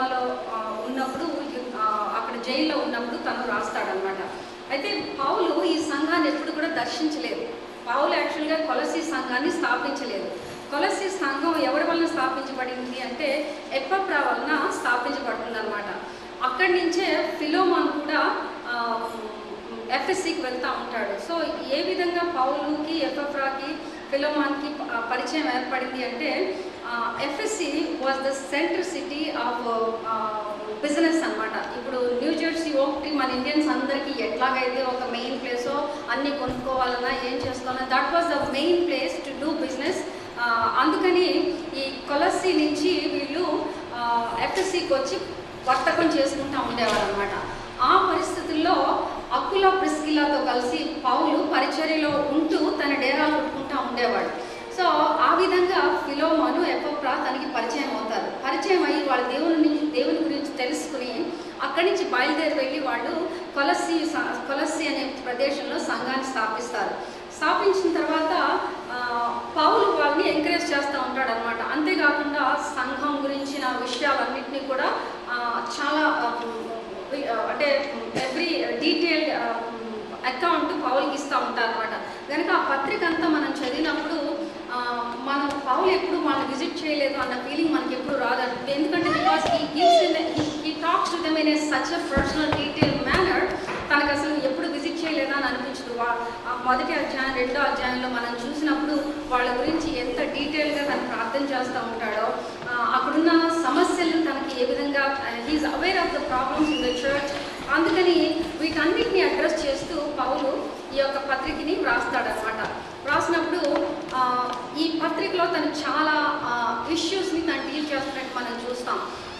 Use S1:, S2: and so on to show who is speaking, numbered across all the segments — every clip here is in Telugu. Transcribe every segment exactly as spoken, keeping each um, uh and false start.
S1: రోమాలో ఉన్నప్పుడు అక్కడ జైల్లో ఉన్నప్పుడు తను రాస్తాడనమాట. అయితే పౌలు ఈ సంఘాన్ని ఎప్పుడు కూడా దర్శించలేదు. పౌలు యాక్చువల్గా కొలసీ సంఘాన్ని స్థాపించలేదు. కొలసీ సంఘం ఎవరి వలన స్థాపించబడింది అంటే ఎపఫ్రా వలన స్థాపించబడుతుంది అనమాట. అక్కడి నుంచే ఫిలోమోన్ కూడా ఎఫ్ఎస్సికి వెళ్తూ ఉంటాడు. సో ఏ విధంగా పౌలుకి ఎపఫ్రాకి ఫిలోమోన్కి పరిచయం ఏర్పడింది అంటే Ephesus was the centre city of business అనమాట. ఇప్పుడు న్యూ జెర్సీ ఒకటి మన ఇండియన్స్ అందరికీ ఎట్లాగైతే ఒక మెయిన్ ప్లేసో అన్నీ కొనుక్కోవాలన్నా ఏం చేసుకోవాలన్నా that was the main place to do business. అందుకని ఈ కొలస్సీ నుంచి వీళ్ళు ఎఫ్ఎస్సికి వచ్చి వర్తకం చేసుకుంటూ ఉండేవారు అనమాట. ఆ పరిస్థితుల్లో అకుల ప్రిస్కిలాతో కలిసి పౌలు పరిచర్యలో ఉంటూ తన డేరాలు కొట్టుకుంటూ ఉండేవాడు. సో ఆ విధంగా ఫిలోమోను ఎపఫ్రా తనకి పరిచయం అవుతారు. పరిచయం అయ్యి వాళ్ళ దేవుని నుంచి దేవుని గురించి తెలుసుకుని అక్కడి నుంచి బయలుదేరి వెళ్ళి వాళ్ళు కొలస్సీ కొలస్సీ అనే ప్రదేశంలో సంఘాన్ని స్థాపిస్తారు. స్థాపించిన తర్వాత పౌలు వాళ్ళని ఎంకరేజ్ చేస్తూ ఉంటాడు అనమాట. అంతేకాకుండా సంఘం గురించిన విషయాలన్నింటినీ కూడా చాలా అంటే ఎవ్రీ డీటెయిల్డ్ అకౌంట్ పౌలుకి ఇస్తూ ఉంటారు అనమాట. కనుక ఆ పత్రిక అంతా మనం చదివినప్పుడు మనం పౌలు ఎప్పుడు మనం విజిట్ చేయలేదు అన్న ఫీలింగ్ మనకి ఎప్పుడు రాదండి. ఎందుకంటే because he gives in he talks to them in a such a personal detail manner. తనకు అసలు ఎప్పుడు విజిట్ చేయలేదా అని అనిపించదు. మొదటి అధ్యాయం రెండో అధ్యాయంలో మనం చూసినప్పుడు వాళ్ళ గురించి ఎంత డీటెయిల్గా తను ప్రార్థన చేస్తూ ఉంటాడో, అక్కడున్న సమస్యలు తనకి ఏ విధంగా he's aware of the problems in the church. అందుకని వీటన్నిటిని అడ్రస్ చేస్తూ పౌలు ఈ యొక్క పత్రికని వ్రాస్తాడనమాట. వ్రాసినప్పుడు ఈ పత్రికలో తను చాలా ఇష్యూస్ని తను డీల్ చేస్తున్నట్టు మనం చూస్తాం.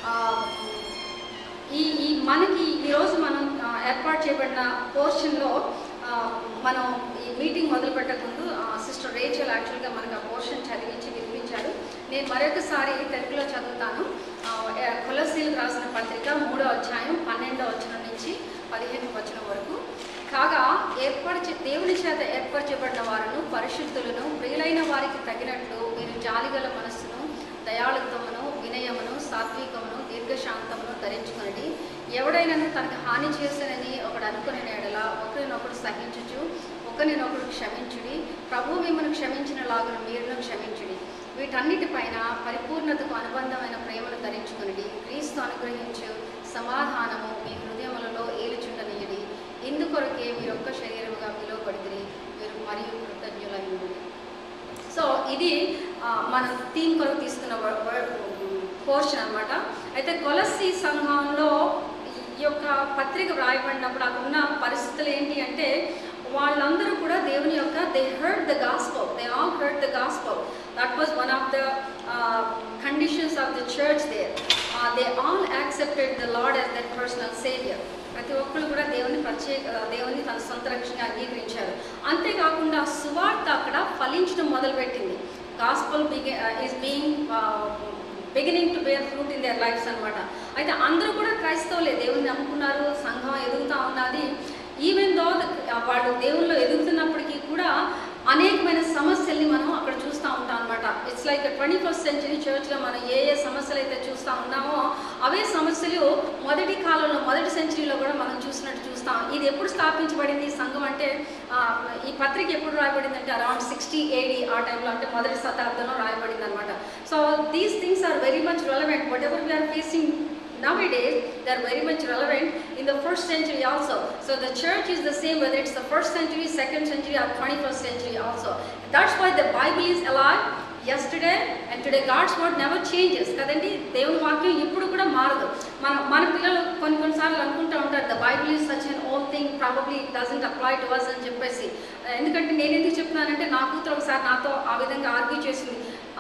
S1: ఈ ఈ మనకి ఈరోజు మనం ఏర్పాటు చేయబడిన పోర్షన్లో మనం ఈ మీటింగ్ మొదలు పెట్టకముందు సిస్టర్ రేచల్ యాక్చువల్గా మనకు ఆ పోర్షన్ చదివించి వినిపించాడు. నేను మరొకసారి తెలుగులో చదువుతాను. కొలస్సీలకు రాసిన పత్రిక మూడో అధ్యాయం పన్నెండో వచనం నుంచి పదిహేను వచనం వరకు. కాగా ఏర్పరచ దేవుని చేత ఏర్పరచబడిన వారును పరిశుద్ధులను ప్రియులైన వారికి తగినట్లు మీరు జాలిగల మనస్సును దయాళుత్వమును వినయమును సాత్వికమును దీర్ఘశాంతమును ధరించుకుని ఎవడైనాను తనకు హాని చేసినని ఒకడు అనుకునే ఎడల ఒకరినొకడు సహించుచు ఒకరినొకడు క్షమించుడి. ప్రభు మిమ్మల్ని క్షమించినలాగా మీరును క్షమించుడి. వీటన్నిటిపైన పరిపూర్ణతకు అనుబంధమైన ప్రేమను ధరించుకుని క్రీస్తు అనుగ్రహించు సమాధానము మీ హృదయములలో ఏలుచుండనీయుడి. ఇందుకొరకే మీరొక్క శరీరముగా పిలువబడితే మీరు మరియు కృతజ్ఞులైనది. సో ఇది మన థీమ్ కొరకు తీసుకున్న పోర్షన్ అనమాట. అయితే కొలస్సీ సంఘంలో ఈ యొక్క పత్రిక వ్రాయబడినప్పుడు అక్కడ ఉన్న పరిస్థితులు ఏంటి అంటే వాళ్ళందరూ కూడా దేవుని యొక్క they heard the gospel they all heard the gospel that was one of the conditions of the church there. They all accepted the Lord as their personal saviour. ప్రతి ఒక్కరు కూడా దేవుని ప్రత్యేక దేవుని తన సొంత రక్షణగా అంగీకరించారు. అంతేకాకుండా సువార్త అక్కడ ఫలించడం మొదలుపెట్టింది. గాస్పల్ బిగి is being beginning to bear fruit in their lives అనమాట. అయితే అందరూ కూడా క్రైస్తవులే, దేవుని నమ్ముకున్నారు, సంఘం ఎదుగుతూ ఉన్నది. ఈవెన్ దో వాళ్ళు దేవుల్లో ఎదుగుతున్నప్పటికీ కూడా అనేకమైన సమస్యల్ని మనం అక్కడ చూస్తూ ఉంటాం అనమాట. It's like twenty first century చర్చ్లో మనం ఏ ఏ సమస్యలు అయితే చూస్తూ ఉన్నామో అవే సమస్యలు మొదటి కాలంలో మొదటి సెంచరీలో కూడా మనం చూసినట్టు చూస్తాం. ఇది ఎప్పుడు స్థాపించబడింది ఈ సంఘం అంటే ఈ పత్రిక ఎప్పుడు రాయబడింది అంటే అరౌండ్ సిక్స్టీ ఏడీ ఆ టైంలో అంటే మొదటి శతాబ్దంలో రాయబడింది అనమాట. So these things are very much relevant. Whatever we're facing nowadays they are very much relevant in the first century also. So the church is the same whether it's the first century, second century or twenty-first century also. That's why the Bible is alive yesterday and today. God's word never changes kadandi. దేవుని వాక్యం ఇప్పుడు కూడా మారదు. మన మన పిల్లలు కొన్ని కొన్నిసార్లు అనుకుంటూ ఉంటారు the Bible is such an old thing, probably it doesn't apply to us అని చెప్పేసి. ఎందుకంటే నేను ఎందుకు చెప్తున్నానంటే నా కూతురు ఒకసారి నాతో ఆ విధంగా ఆర్గ్యూ చేసింది.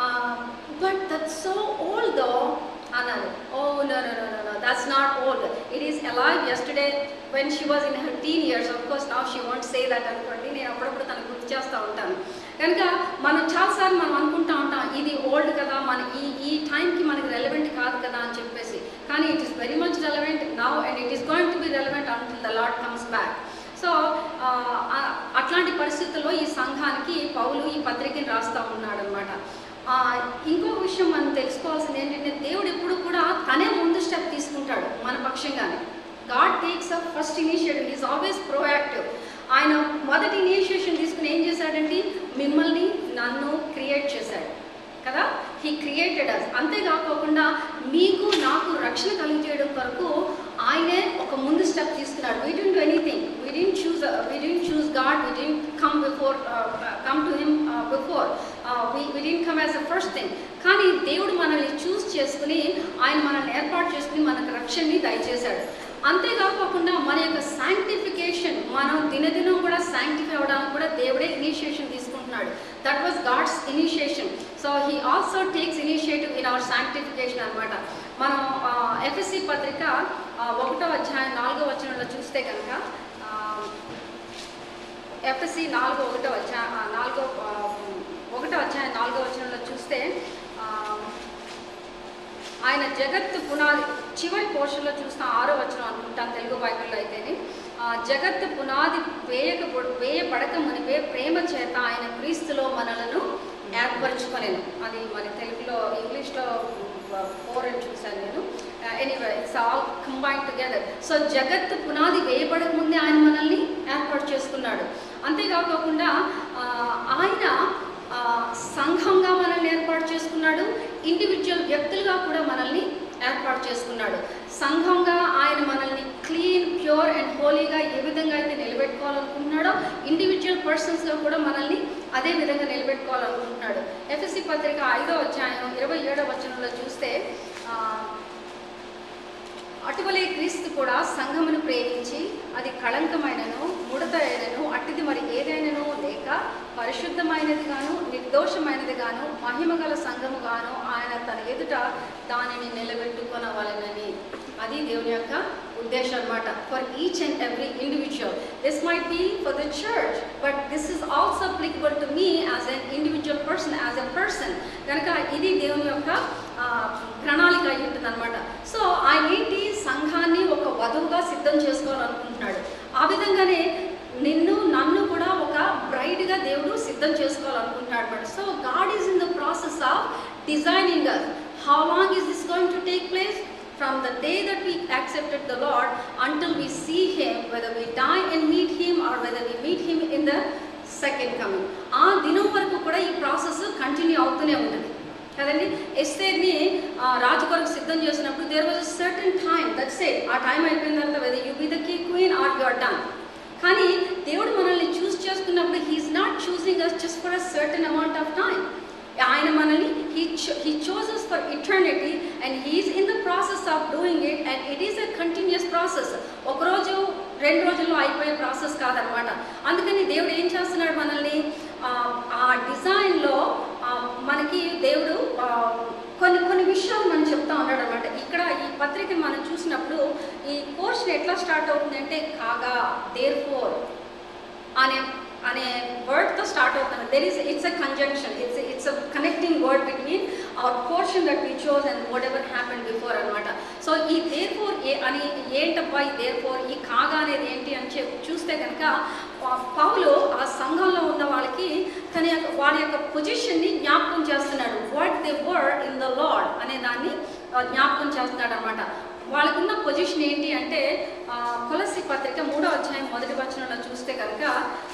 S1: But that's so old though అన్నారు. Oh no no no no that's not old. It is alive yesterday when she was in her teen years. Of course now she won't say that అనుకోండి. నేను అప్పుడప్పుడు తనకు గుర్తు చేస్తూ ఉంటాను. కనుక మనం చాలాసార్లు మనం అనుకుంటూ ఉంటాం ఇది ఓల్డ్ కదా, మన ఈ ఈ టైంకి మనకి రెలవెంట్ కాదు కదా అని చెప్పేసి. కానీ it is very much relevant now and it is going to be relevant until the Lord comes back. So అట్లాంటి పరిస్థితుల్లో ఈ సంఘానికి పౌలు ఈ పత్రికని రాస్తూ ఉన్నాడు అనమాట. ఇంకొక విషయం మనం తెలుసుకోవాల్సింది ఏంటంటే దేవుడు ఎప్పుడు కూడా తనే ముందు స్టెప్ తీసుకు విషయంగానే. God takes a first initiative, is always proactive. ఆయన మొదటి ఇనిషియేషన్ తీసుకుని ఏం చేశాడంటే మిమ్మల్ని నన్ను క్రియేట్ చేశాడు కదా, హీ క్రియేటెడ్ అస్. అంతేకాకుండా మీకు నాకు రక్షణ కలిగజేయడం కొరకు ఆయనే ఒక ముందు స్టెప్ తీసుకున్నాడు. We didn't do anything, we didn't choose we didn't choose God, we didn't come before come to him before we we didn't come as a first thing. కానీ దేవుడు మనల్ని చూస్ చేసుకుని ఆయన మనల్ని ఏర్పాటు చేసుకుని మనకు రక్షణని దయచేశాడు. అంతేకాకుండా మన యొక్క శాంక్టిఫికేషన్, మనం దినదినం కూడా శాంక్టిఫై అవ్వడానికి కూడా దేవుడే ఇనిషియేషన్ తీసుకుంటున్నాడు. That was God's initiation. So he also takes initiative in our sanctification అనమాట. మనం ఎఫ్ఎస్సి పత్రిక ఒకటో అధ్యాయం నాలుగో వచనంలో చూస్తే కనుక, ఎఫ్ఎస్సి నాలుగో ఒకటో అధ్యాయ నాలుగో ఒకటో అధ్యాయం నాలుగో వచనంలో చూస్తే ఆయన జగత్తు పునాది, చివరి పోర్షన్లో చూస్తాం ఆరో వచనం అనుకుంటాను తెలుగు బైబిల్లో అయితేనే, జగత్తు పునాది వేయక వేయబడక మునిపే ప్రేమ చేత ఆయన క్రీస్తులో మనలను ఏర్పరచుకోలేను. అది మన తెలుగులో, ఇంగ్లీష్లో ఫోర్ అని చూశాను నేను. Anyway it's all combined together. So జగత్తు పునాది వేయబడక ముందే ఆయన మనల్ని ఏర్పాటు చేసుకున్నాడు. అంతేకాకుండా ఆయన సంఘంగా మనల్ని ఏర్పాటు చేసుకున్నాడు, ఇండివిజువల్ వ్యక్తులుగా కూడా మనల్ని ఏర్పాటు చేసుకున్నాడు. సంఘంగా ఆయన మనల్ని క్లీన్, ప్యూర్ అండ్ హోలీగా ఏ విధంగా అయితే నిలబెట్టుకోవాలనుకుంటున్నాడో, ఇండివిజువల్ పర్సన్స్గా కూడా మనల్ని అదే విధంగా నిలబెట్టుకోవాలనుకుంటున్నాడు. ఎఫ్ఎస్సి పత్రిక ఐదో అధ్యాయం ఇరవై ఏడో వచనంలో చూస్తే, అటువలే క్రీస్తు కూడా సంఘమును ప్రేమించి అది కళంకమైనను ముడత అయినను అట్టిది మరి ఏదైనాను లేక పరిశుద్ధమైనది గాను నిర్దోషమైనది గాను మహిమగల సంఘము గాను ఆయన తన ఎదుట దానిని నిలబెట్టుకొనవలెనని. అది దేవుని యొక్క ఉద్దేశం అన్నమాట. For each and every individual. This might be for the church, but this is also applicable to me as an individual person, as a person. కనుక ఇది దేవుని యొక్క ప్రణాళిక అయి ఉంటుంది అనమాట. సో ఆయన ఏంటి, సంఘాన్ని ఒక వధువుగా సిద్ధం చేసుకోవాలనుకుంటున్నాడు. ఆ విధంగానే నిన్ను నన్ను కూడా ఒక బ్రైడ్గా దేవుడు సిద్ధం చేసుకోవాలనుకుంటున్నాడు అనమాట. So God is in the process of designing us. How long is this going to take place? From the day that we accepted the Lord until we see him, whether we die and meet him or whether we meet him in the second coming. ఆ దినం వరకు కూడా ఈ ప్రాసెస్ కంటిన్యూ అవుతూనే ఉంటుంది కదండి. ఎస్తేర్ని రాజు కొరకు సిద్ధం చేసినప్పుడు there was a certain time, that's it. ఆ టైం అయిపోయిన తర్వాత whether you be the queen or you are done. కానీ దేవుడు మనల్ని చూస్ చేసుకున్నప్పుడు he's not choosing us just for a certain amount of time. ఆయన మనల్ని he he chooses for eternity and he's in the process of doing it, and it is a continuous process. ఒకరోజు రెండు రోజుల్లో అయిపోయే ప్రాసెస్ కాదనమాట. అందుకని దేవుడు ఏం చేస్తున్నాడు, మనల్ని ఆ డిజైన్లో మనకి దేవుడు కొన్ని కొన్ని విషయాలు మనం చెప్తా ఉన్నాడు అనమాట. ఇక్కడ ఈ పత్రికను మనం చూసినప్పుడు ఈ పోర్షన్ ఎట్లా స్టార్ట్ అవుతుంది అంటే, కాగా, దేర్ ఫోర్ అనే అనే వర్డ్తో స్టార్ట్ అవుతుంది. There is it's a conjunction, it's it's a connecting word between our portion that we choose and whatever happen before అనమాట. సో ఈ దేర్ ఫోర్ ఏ అని ఏంటబ్బా ఈ దేర్ ఫోర్, ఈ కాగా అనేది ఏంటి అని చెప్పి చూస్తే కనుక పౌలు ఆ సంఘంలో ఉన్న వాళ్ళకి తన యొక్క వాళ్ళ యొక్క పొజిషన్ని జ్ఞాపకం చేస్తున్నాడు. What they were in the Lord అనే దాన్ని జ్ఞాపకం చేస్తున్నాడు అనమాట. వాళ్ళకున్న పొజిషన్ ఏంటి అంటే, కొలస్సీ పత్రిక మూడో అధ్యాయం మొదటి వచనంలో చూస్తే కనుక,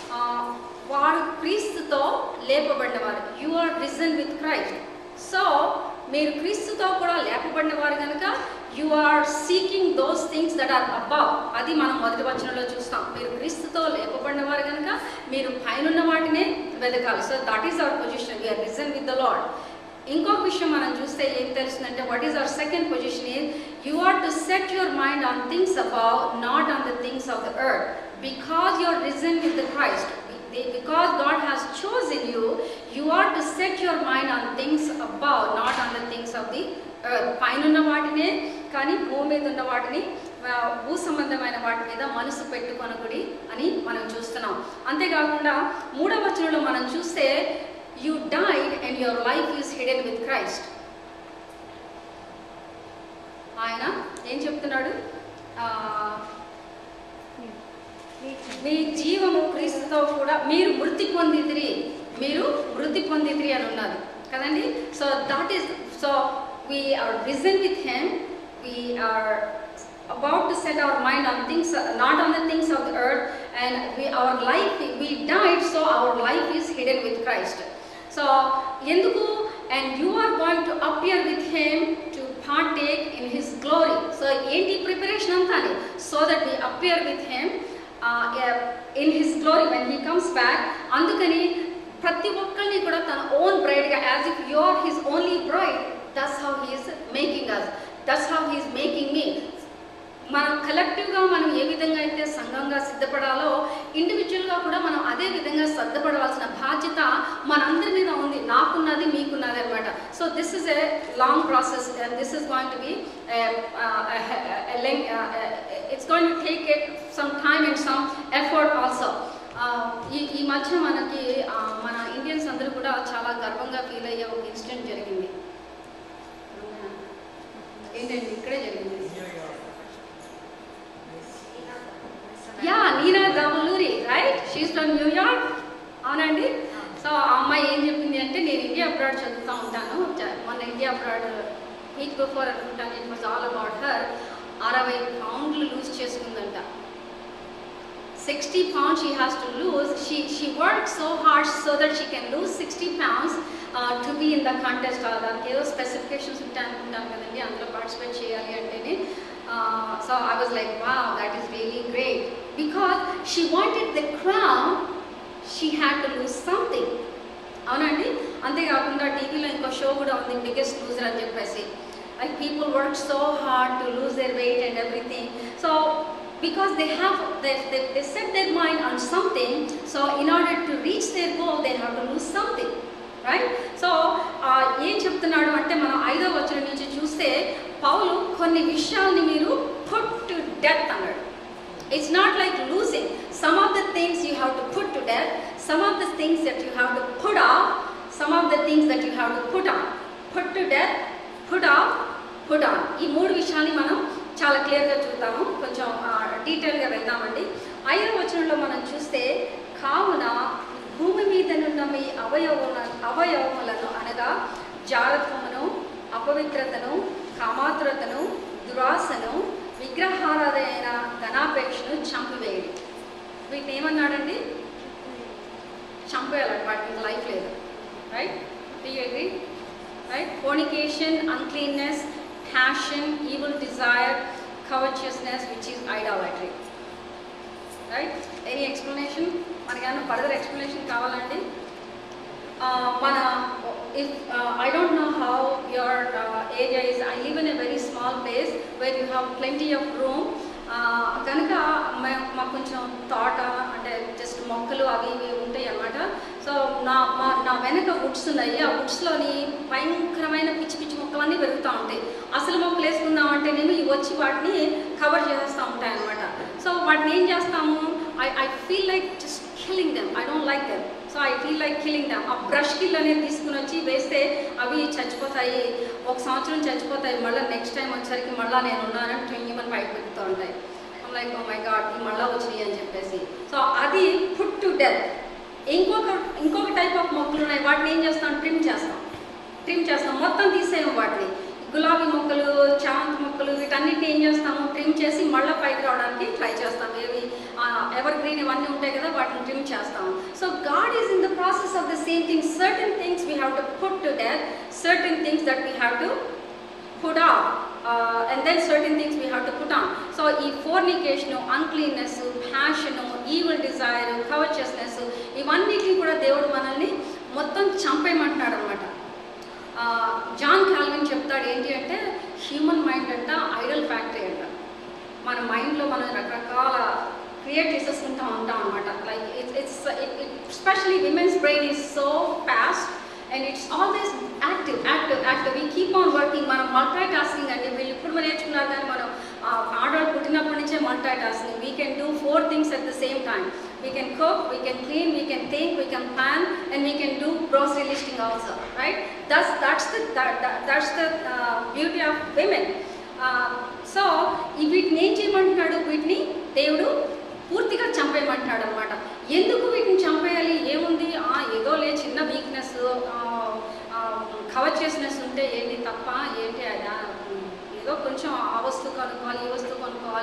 S1: వారు క్రీస్తుతో లేపబడినవారు. You are risen with Christ. So మీరు క్రీస్తుతో కూడా లేపబడిన వారు కనుక you are seeking those things that are above. అది మనం మొదటి వచనంలో చూస్తాం. మీరు క్రీస్తుతో లేపబడిన వారు కనుక మీరు పైనున్న వాటినే వెతకాలి. So that is our position, we are risen with the Lord. ఇంకొక విషయం మనం చూస్తే ఏం తెలుస్తుందంటే, what is our second position is, you are to set your mind on things above, not on the things of the earth, because you are risen with the Christ. Because God has chosen you, you are to set your mind on things above, not on the things of the earth. పైనున్న వాటినే కానీ భూమి మీద ఉన్న వాటిని, భూ సంబంధమైన వాటి మీద మనసు పెట్టుకొనకుడి అని మనం చూస్తున్నాం. అంతేకాకుండా మూడవ వచనంలో మనం చూస్తే, you died and your life is hidden with Christ. ఆయన ఏం చెప్తున్నాడు, మీ జీవము క్రీస్తుతో కూడా మీరు మృతి పొందితిరి, మీరు మృతి పొందితిరి అని ఉన్నది కదండి. So that is, so we are risen with him, we are about to set our mind on things, uh, not on the things of the earth, and we, our life, we died, so our life is hidden with Christ. So enduku, and you are going to appear with him to partake in his glory. So enti preparation antani, so that we appear with him uh, in his glory when he comes back. Andukani ప్రతి ఒక్కరిని కూడా తన ఓన్ బ్రైడ్గా, as if you are his only bride, that's how he is making us, that's how he is making me. మనం కలెక్టివ్గా మనం ఏ విధంగా అయితే సంఘంగా సిద్ధపడాలో, ఇండివిజువల్గా కూడా మనం అదే విధంగా సిద్ధపడవలసిన బాధ్యత మనందరి మీద ఉంది. నాకున్నది, మీకున్నది అనమాట. So this is a long process, and this is going to be it's going to take it some time and some effort also. ఈ ఈ మధ్య మనకి మన ఇండియన్స్ అందరూ కూడా చాలా గర్వంగా ఫీల్ అయ్యే ఒక ఇన్సిడెంట్ జరిగింది. ఏంటండి, ఇక్కడే జరిగింది. Yeah, Nina Davuluri, right, she's from New York. అవునండి. సో ఆ అమ్మాయి ఏం చెప్పింది అంటే, నేను ఇండియా అబ్రాడ్ చదువుతూ ఉంటాను, మొన్న ఇండియా అబ్రాడ్ వీక్ బిఫోర్ అనుకుంటాను, it was all about her. అరవై పౌండ్లు లూజ్ చేసుకుందంట. sixty pounds she has to lose. She she worked so hard so that she can lose sixty pounds uh, to be in the contest. దానికి ఏదో స్పెసిఫికేషన్స్ ఉంటాయి అనుకుంటాను కదండి, అందులో పార్టిసిపేట్ చేయాలి అంటేనే. So I was like, wow, that is really great. Because she wanted the crown, she had to lose something. అవునండి. అంతేకాకుండా టీవీలో ఇంకో షో కూడా ఉంది, బిగ్గెస్ట్ లూజర్ అని చెప్పేసి. Like people work so hard to lose their weight and everything. So because they have they, they, they set their mind on something, so in order to reach their goal they have to lose something, right? So ఏం చెప్తున్నాడు అంటే, మనం ఐదో వచనం నుంచి చూస్తే పౌలు కొన్ని విషయాల్ని మీరు put to death అన్నాడు. It's not like losing. Some of the things you have to put to death, some of the things that you have to put off, some of the things that you have to put on. Put to death, put off, put on. ఈ మూడు విషయాల్ని మనం చాలా క్లియర్గా చూద్దాము, కొంచెం డీటెయిల్గా వెళ్దామండి. ఐదవ వచనంలో మనం చూస్తే, కావున భూమి మీదనున్న మీ అవయవముల అవయవములను అనగా జారత్వమును, అపవిత్రతను, కామాతురతను, దురాశను, విగ్రహారాధన ధనాపేక్షను చంపివేయండి. వీటిని ఏమన్నాడండి? చంపేయాలండి, వాటికి లైఫ్ లేదు. Right? Do you agree? Right? Fornication, uncleanness, passion, evil desire, covetousness, which is idolatry. Right? Any explanation? Manakana further explanation kavalandi. Uh, mana if uh, I don't know how your uh, area is. I live in a very small place where you have plenty of room. కనుక మాకు కొంచెం తోట అంటే జస్ట్ మొక్కలు అవి ఇవి ఉంటాయి అన్నమాట. సో నా మా నా వెనక వుడ్స్ ఉన్నాయి. ఆ వుడ్స్లోని భయంకరమైన పిచ్చి పిచ్చి మొక్కలన్నీ పెరుగుతూ ఉంటాయి. అసలు మొక్కలు వేసుకుందామంటేనేమో ఇవి వచ్చి వాటిని కవర్ చేస్తూ ఉంటాయి అన్నమాట. సో వాటిని ఏం చేస్తాము, I I feel like just killing them. I don't like them. So I feel like killing them. ఆ బ్రష్ కిల్ అనేది తీసుకుని వచ్చి వేస్తే అవి చచ్చిపోతాయి. ఒక సంవత్సరం చచ్చిపోతాయి, మళ్ళీ నెక్స్ట్ టైం వచ్చేసరికి మళ్ళీ నేను ఉన్నానని ట్వంటీమని బయట పెడుతూ ఉంటాయి. లైక్ ఓ మై గాడ్, ఈ మళ్ళీ వచ్చినాయి అని చెప్పేసి. సో అది పుట్ టు డెత్. ఇంకొక ఇంకొక టైప్ ఆఫ్ మొక్కలు ఉన్నాయి, వాటిని ఏం చేస్తాం, ట్రిమ్ చేస్తాం. ట్రిమ్ చేస్తాం, మొత్తం తీసేయం వాటిని. గులాబీ మొక్కలు, చామంతి మొక్కలు, వీటన్నిటిని ఏం చేస్తాము, ట్రిమ్ చేసి మళ్ళీ పైకి రావడానికి ట్రై చేస్తాం. ఏవి ఎవర్ గ్రీన్ ఇవన్నీ ఉంటాయి కదా, వాటిని ట్రిమ్ చేస్తాము. So God is in the process of the same thing. Certain things we have to put to death, certain things that we have to put off, uh, and then certain things we have to put on. So ee fornication, uncleanness, passion, evil desire, covetousness, ఇవన్నిటిని కూడా దేవుడు మనల్ని మొత్తం చంపేయమంటున్నాడు అనమాట. జాన్ కాల్విన్ చెప్తాడు ఏంటి అంటే, హ్యూమన్ మైండ్ అంట ఐడల్ ఫ్యాక్టరీ అంట. మన మైండ్లో మనం రకరకాల క్రియేట్ చేసేసుకుంటూ ఉంటాం అనమాట. Like it's it's especially women's brain is so fast and it's always active active active we keep on working. మనం మల్టీటాస్కింగ్ అంటే వీళ్ళు ఇప్పుడు మనం నేర్చుకున్నారు, కానీ మనం ఆడవాళ్ళు పుట్టినప్పటి నుంచే multitasking. We can do four things at the same time. We can cook, we can clean, we can think, we can plan, and we can do grocery listing also. Right? That's that's the that's the beauty of women. సో వీటిని ఏం చేయమంటున్నాడు, వీటిని దేవుడు పూర్తిగా చంపేయమంటున్నాడు అనమాట. ఎందుకు వీటిని చంపేయాలి, ఏముంది, ఏదో లే చిన్న వీక్నెస్, కవచస్నెస్ ఉంటే ఏంటి తప్ప, ఏంటి ఏదో కొంచెం ఆ వస్తువు కొనుక్కోవాలి, ఈ వస్తువు కొనుక్కోవాలి,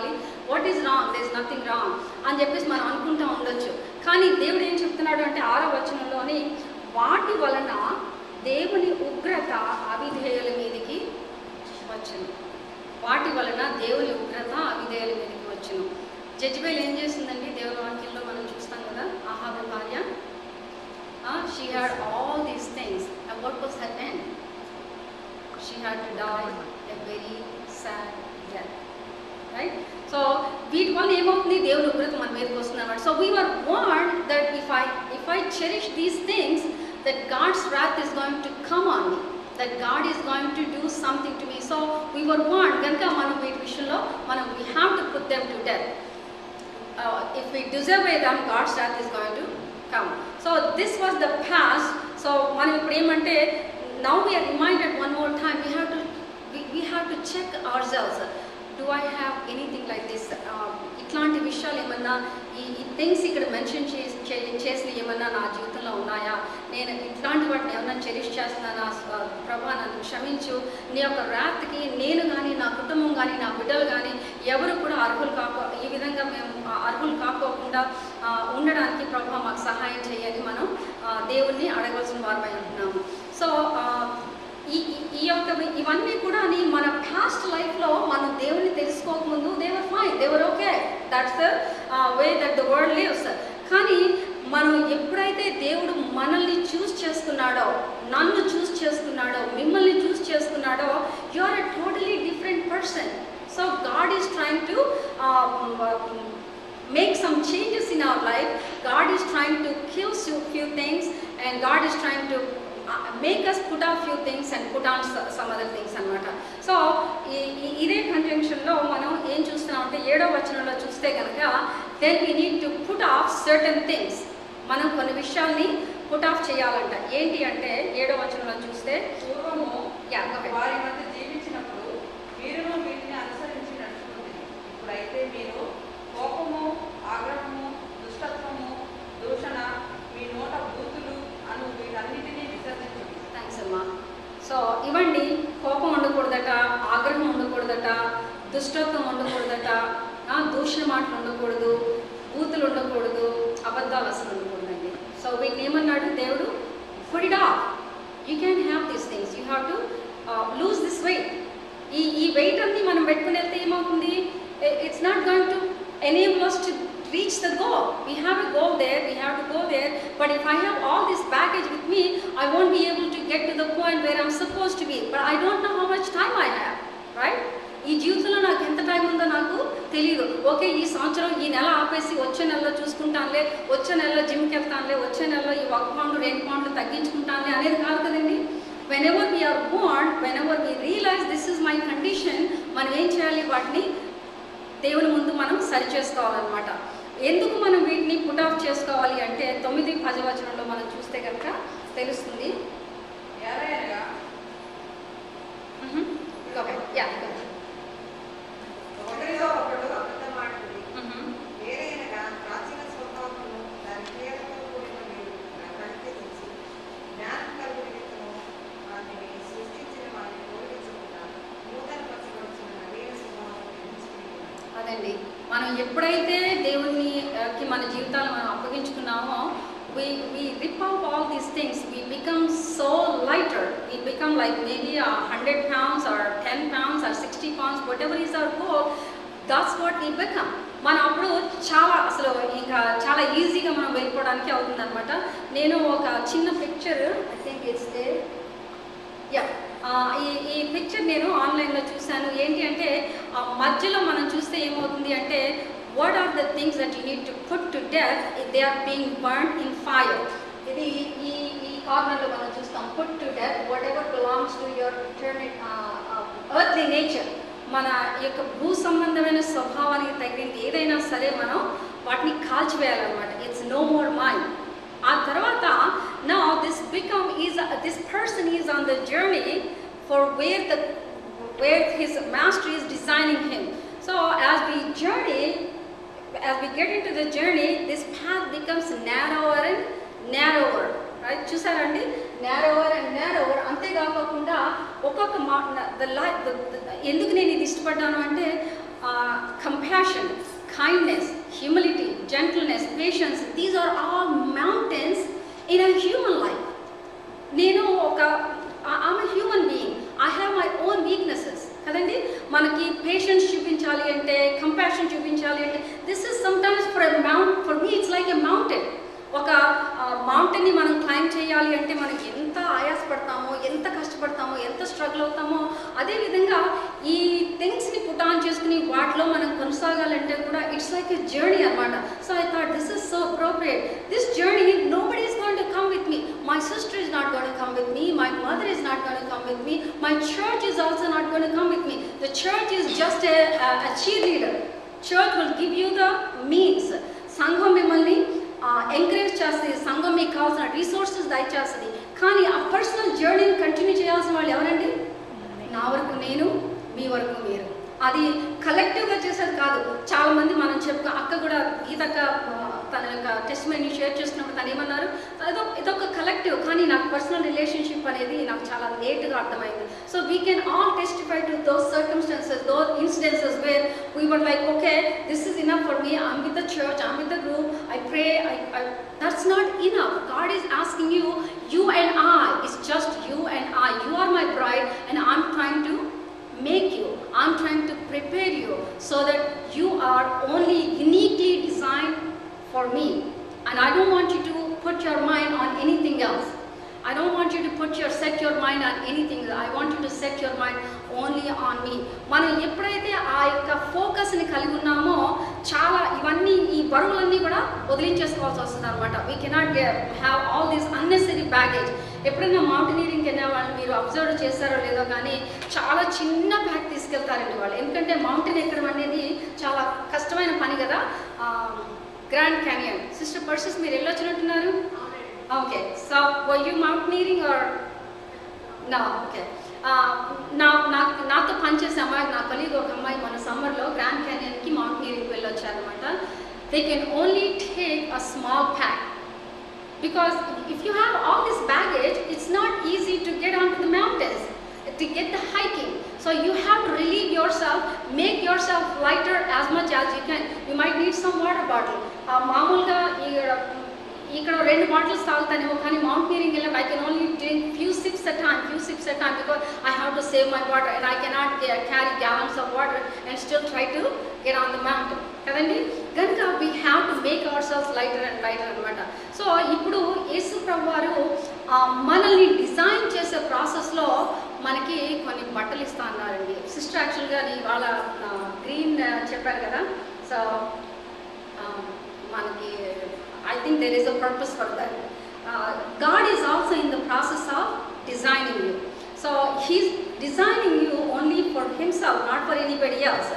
S1: నథింగ్ రాంగ్ అని చెప్పేసి మనం అనుకుంటూ ఉండొచ్చు. కానీ దేవుడు ఏం చెప్తున్నాడు అంటే ఆరో వచనంలోని వాటి వలన దేవుని ఉగ్రత అవిధేయుల మీదకి వచ్చును. వాటి వలన దేవుని ఉగ్రత అవిధేయుల మీదకి వచ్చును. జెజబెల్ ఏం చేసిందండి దేవుని వాక్యంలో మనం చూస్తాం కదా, అహాబు భార్య, she had all these things and what was her end? She had to die a very sad death, right? So వీటి వల్ల ఏమవుతుంది? దేవుని ఉగ్రత మన మీదకి వస్తుంది అన్నమాట. So we are warned that if I if I cherish these things that God's wrath is going to come on me, that God is going to do something to me. So we were warned, ganka manam veet vishayamlo manam we have to put them to death. Uh, if we disobey them, God's wrath is going to come. So this was the past. So manam ippudu em ante now we are reminded one more time, we have to we, we have to check ourselves. Do I have anything like this? ఇట్లాంటి విషయాలు ఏమన్నా ఈ ఈ థింగ్స్ ఇక్కడ మెన్షన్ చేసిన ఏమన్నా నా జీవితంలో ఉన్నాయా? నేను ఇట్లాంటి వాటిని ఏమన్నా చెరిష్ చేస్తున్నానా? ప్రభా నన్ను క్షమించు. నీ యొక్క రాత్రికి నేను కానీ నా కుటుంబం కానీ నా బిడ్డలు కానీ ఎవరు కూడా అర్హులు కాకో ఈ విధంగా మేము అర్హులు కాకోకుండా ఉండడానికి ప్రభా మాకు సహాయం చేయాలి మనం దేవుణ్ణి అడగవలసిన వారమై ఉంటున్నాము. సో ఈ ఈ యొక్క ఇవన్నీ కూడా మన పాస్ట్ లైఫ్లో మనం దేవుని తెలుసుకోకముందు they were fine, they were okay, that's the way that the world lives. కానీ మనం ఎప్పుడైతే దేవుడు మనల్ని చూస్ చేసుకున్నాడో, నన్ను చూస్ చేసుకున్నాడో, మిమ్మల్ని చూస్ చేసుకున్నాడో, you are a totally different person. So God is trying to make some changes in our life. God is trying to kill few things and God is trying to make us put off few things and put on some other things అన్నమాట. సో ఇదే కంజంక్షన్లో మనం ఏం చూస్తున్నాం అంటే ఏడో వచనంలో చూస్తే కనుక then we need to put off certain things. మనం కొన్ని విషయాల్ని పుట్ ఆఫ్ చేయాలంట. ఏంటి అంటే ఏడో వచనంలో చూస్తే
S2: పూర్వము వారి మధ్య జీవించినప్పుడు మీరును వీటిని అనుసరించి నడుచుకుంది. ఇప్పుడైతే మీరు కోపము, ఆగ్రహము, దుష్టత్వము, దూషణ, మీ నోట బూతులు అను వీటన్నిటినీ విసర్జించండి.
S1: థ్యాంక్స్ అమ్మా. సో ఇవ్వండి, కోపం ఉండకూడదట, ఆగ్రహం ఉండకూడదట, దుష్టత్వం ఉండకూడదట, దూషణ మాటలు ఉండకూడదు, బూతులు ఉండకూడదు, అబద్ధాలు అసలు ఉండకూడదండి. సో వీటిని ఏమన్నాడు దేవుడు? Put it off. You can have these things, you have to lose this weight. ఈ ఈ వెయిట్ అన్ని మనం పెట్టుకుని వెళ్తే ఏమవుతుంది? It's not going to enable us to reach the goal. We have a goal there, we have to go there, but if I have all this baggage with me, I won't be able to get to the point where I'm supposed to be. But I don't know how much time I have, right? ఈ జీవితంలో నాకు ఎంత టైం ఉందో నాకు తెలియదు. ఓకే, ఈ సంవత్సరం ఈ నెల ఆపేసి వచ్చే నెలలో చూసుకుంటానులే, వచ్చే నెలలో జిమ్కి వెళ్తానులే, వచ్చే నెలలో ఈ ఒక పౌండ్ రెండు పౌండ్లు తగ్గించుకుంటానులే అనేది కాదు కదండి. whenever we are born, whenever we realize this is my condition, మనం ఏం చేయాలి? వాటిని దేవుని ముందు మనం సరి చేసుకోవాలన్నమాట. ఎందుకు మనం వీటిని పుట్ ఆఫ్ చేసుకోవాలి అంటే తొమ్మిది పది వచనంలో మనం చూస్తే కనుక తెలుస్తుంది. అదండి, మనం ఎప్పుడైతే దేవునికి మన జీవితాలు మనం అప్పగించుకున్నామో we we rip off all these things, we become so lighter, we become like maybe a hundred pounds or ten pounds or sixty pounds, whatever is our goal, that's what we become. మనం అప్పుడు చాలా అసలు ఇంకా చాలా ఈజీగా మనం వెళ్ళిపోవడానికి అవుతుంది అనమాట. నేను ఒక చిన్న picture, I think it's they yeah ఈ ఈ పిక్చర్ నేను ఆన్లైన్లో చూశాను. ఏంటి అంటే మధ్యలో మనం చూస్తే ఏమవుతుంది అంటే what are the things that you need to put to death, they are being burned in fire. ఇది ఈ ఈ కార్నర్లో మనం చూస్తాం, put to death whatever belongs to your eternal earthly nature. మన యొక్క భూ సంబంధమైన స్వభావానికి తగినది ఏదైనా సరే మనం వాటిని కాల్చివేయాలన్నమాట. It's no more mind. ఆ తర్వాత now this become is this person is on the journey for where the where his master is designing him. So as we journey, as we get into the journey, this path becomes narrower and narrower, right? చూసారండి, narrower and narrower. అంతే కాకుండా ఒక్కొక్క the life ఎందుకు నేను ఇది ఇష్టపడ్డాను అంటే compassion kindness, humility, gentleness, patience, these are all mountains in a human life. నేను ఒక I'm a human being, I have my own weaknesses కదండి. మనకి పేషెన్స్ చూపించాలి అంటే, కంపాషన్ చూపించాలి అంటే, this is sometimes for a mount for me it's like a mountain. ఒక మౌంటైన్ని మనం క్లైంబ్ చేయాలి అంటే మనకి ఎంత ఆయాసపడతామో, ఎంత కష్టపడతామో, ఎంత స్ట్రగుల్ అవుతామో, అదేవిధంగా ఈ థింగ్స్ని పుట్ ఆన్ చేసుకుని వాటిలో మనం కొనసాగాలంటే కూడా ఇట్స్ లైక్ ఎ జర్నీ అనమాట. So I thought this is so appropriate. This journey nobody is going to come with me. My sister is not going to come with me. My mother is not going to come with me. My church is also not going to come with me. The church is just a cheerleader. Church will give you the means. సంఘం మిమ్మల్ని ఎంకరేజ్ చేస్తుంది, సంఘం మీకు కావాల్సిన రీసోర్సెస్ దయచేస్తుంది. కానీ ఆ పర్సనల్ జర్నీని కంటిన్యూ చేయాల్సిన వాళ్ళు ఎవరండి? నా వరకు నేను, మీ వరకు మీరు. అది కలెక్టివ్గా చేసేది కాదు. చాలామంది మనం చెప్పుకో, అక్క కూడా గీతక్క తన యొక్క టెస్టిమనీ షేర్ చేస్తున్నప్పుడు తను ఏమన్నారు, ఇదో ఇదొక కలెక్టివ్, కానీ నాకు పర్సనల్ రిలేషన్షిప్ అనేది నాకు చాలా లేట్గా అర్థమైంది. So we can all testify to those circumstances, those incidences where we were like, okay this is enough for me, I'm with the church, I'm with the group, I pray, I that's not enough. God is asking you, you and I, it's just you and I. You are my bride and I'm trying to make you, I'm trying to prepare you so that you are only uniquely designed for me. And I don't want you to put your mind on anything else. I don't want you to put your set your mind on anything. I want you to set your mind only on me. మనం ఎప్పుడైతే ఆ యొక్క ఫోకస్ని కలిగి ఉన్నామో చాలా ఇవన్నీ ఈ బరువులన్నీ కూడా వదిలించేసుకోవాల్సి వస్తుంది అనమాట. We cannot have all these unnecessary baggage. ఎప్పుడైనా మౌంటైనీరింగ్కి వెళ్ళే వాళ్ళు మీరు అబ్జర్వ్ చేస్తారో లేదో కానీ చాలా చిన్న బ్యాగ్ తీసుకెళ్తారండి వాళ్ళు. ఎందుకంటే మౌంటైన్ ఎక్కడం అనేది చాలా కష్టమైన పని కదా. గ్రాండ్ క్యానియన్, సిస్టర్ పర్సెస్ మీరు వెళ్ళొచ్చినట్టున్నారు. Okay, so were you mountaineering or నా? ఓకే, నా నాకు నాతో పనిచేసే అమ్మాయి, నా కొలీగ్ ఒక అమ్మాయి మన సమ్మర్లో గ్రాండ్ క్యానియన్కి మౌంటైనీరింగ్కి వెళ్ళొచ్చారనమాట. They can only take a small pack because if you have all this baggage it's not easy to get on to the mountains, to get the hiking. So you have to relieve yourself, make yourself lighter as much as you can. You might need some water bottle. మామూలుగా ఇక్కడ రెండు బాటిల్స్ తాగుతానేమో, కానీ మౌంటైనీరింగ్ వెళ్ళినప్పుడు I can only drink few sips at time, few sips at time because I have to save my water and I cannot carry gallons of water and still try to get on the mountain కదండి. కనుక we have to make our self lighter and lighter అనమాట. సో ఇప్పుడు యేసు ప్రభు వారు మనల్ని డిజైన్ చేసే ప్రాసెస్లో మనకి కొన్ని బట్టలు ఇస్తా అన్నారండి. సిస్టర్ యాక్చువల్గా వాళ్ళ గ్రీన్ చెప్పారు కదా. సో మనకి I think there is a purpose for that. Uh, God is also in the process of designing you. So He's designing you only for Himself, not for anybody else.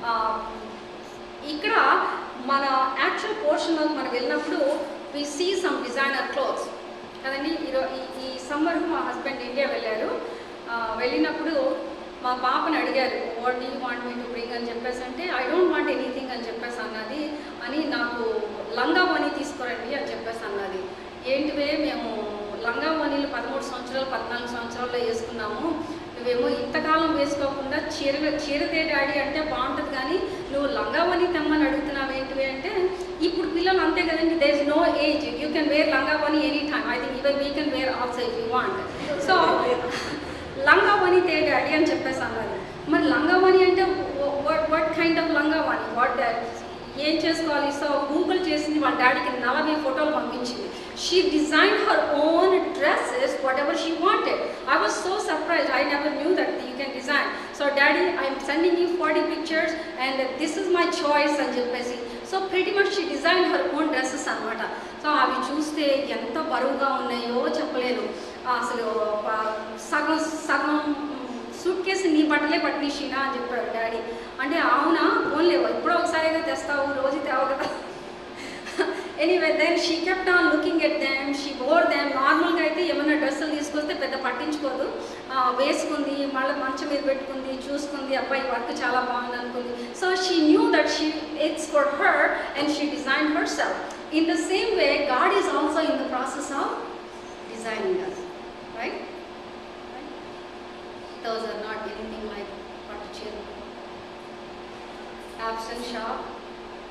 S1: ఇక్కడ మన యాక్చువల్ పోర్షన్లో మనం వెళ్ళినప్పుడు we see some designer clothes కదండి. ఈరోజు ఈ సమ్మర్ మా హస్బెండ్ ఇండియా వెళ్ళారు. వెళ్ళినప్పుడు మా పాపని అడిగారు, what do you want me to bring అని చెప్పేసి అంటే, ఐ డోంట్ వాంట్ ఎనీథింగ్ అని చెప్పేసి అన్నది. అని నాకు లంగా వని తీసుకురండి అని చెప్పేసి అన్నది. ఏంటివే మేము లంగా వనీలు పదమూడు సంవత్సరాలు పద్నాలుగు సంవత్సరాల్లో వేసుకున్నాము, నువ్వేమో ఇంతకాలం వేసుకోకుండా చీర చీరదే డాడీ అంటే బాగుంటుంది, కానీ నువ్వు లంగా వని తెమ్మని అడుగుతున్నావు ఏంటివి అంటే, ఇప్పుడు పిల్లలు అంతే కదండి, there is no age, you can wear లంగా వని any time. I think even we can wear also if you want. So లంగావని తే డాడీ అని చెప్పేసి అన్నది. మరి లంగావని అంటే వాట్ వాట్ కైండ్ ఆఫ్ లంగావని, వాట్ ఏం చేసుకోవాలి? సో గూగుల్ చేసింది, వాళ్ళ డాడీకి నలభై ఫోటోలు పంపించింది. She design her own dresses whatever she wanted. I was so surprise, I never knew that you can design. So daddy I'm sending you forty pictures and this is my choice అని చెప్పేసి. So pretty much she design her own dresses అనమాట. సో అవి చూస్తే ఎంత బరువుగా ఉన్నాయో చెప్పలేను. అసలు సగం సగం సూట్ కేసు నీ బట్టలే పట్టినీషినా అని చెప్పాడు డాడీ. అంటే అవునా, ఓన్లీ ఎప్పుడో ఒకసారిగా తెస్తావు, రోజు తేవు కదా. Anyway then she kept on looking at them, she wore them. నార్మల్గా అయితే ఏమైనా డ్రెస్సులు తీసుకొస్తే పెద్ద పట్టించుకోదు, వేసుకుంది, మళ్ళీ మంచం మీద పెట్టుకుంది, చూసుకుంది, అబ్బాయి వర్క్ చాలా బాగుంది అనుకుంది. So she knew that she it's for her and she design herself. In the same way God is also in the process of designing us, right? right? Those are not anything like Patuchir. Absent shop,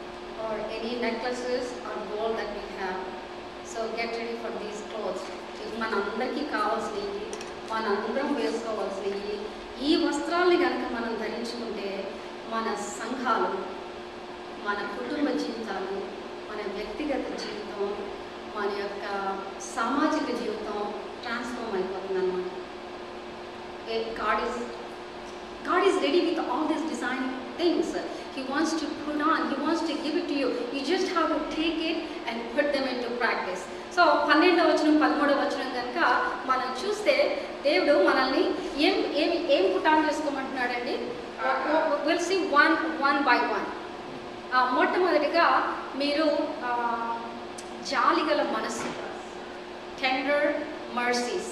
S1: or any necklaces or gold that we have. So get ready for these clothes. ఇవి మనందరికీ కావాల్సినవి, మనందరం వేసుకోవాల్సినవి. ఈ వస్త్రాల్ని కనుక మనం ధరించుకుంటే మన సంఘాలు, మన కుటుంబ జీవితాలు, మన వ్యక్తిగత జీవితం, మన యొక్క సామాజిక జీవితం ట్రాన్స్ఫార్మ్ అయిపోతుంది అన్నమాట. God is God is ready with all these design things. He wants to put on, He wants to give it to you. You just have to take it and put them into practice. So పన్నెండవ వచనం పదమూడవ వచనం కనుక మనం చూస్తే దేవుడు మనల్ని ఏం ఏమి ఏం పుటాన్ చేసుకోమంటున్నాడండి. Will see one one by one. మొట్టమొదటిగా మీరు జాలిగల మనసు, టెండర్ మర్సీస్.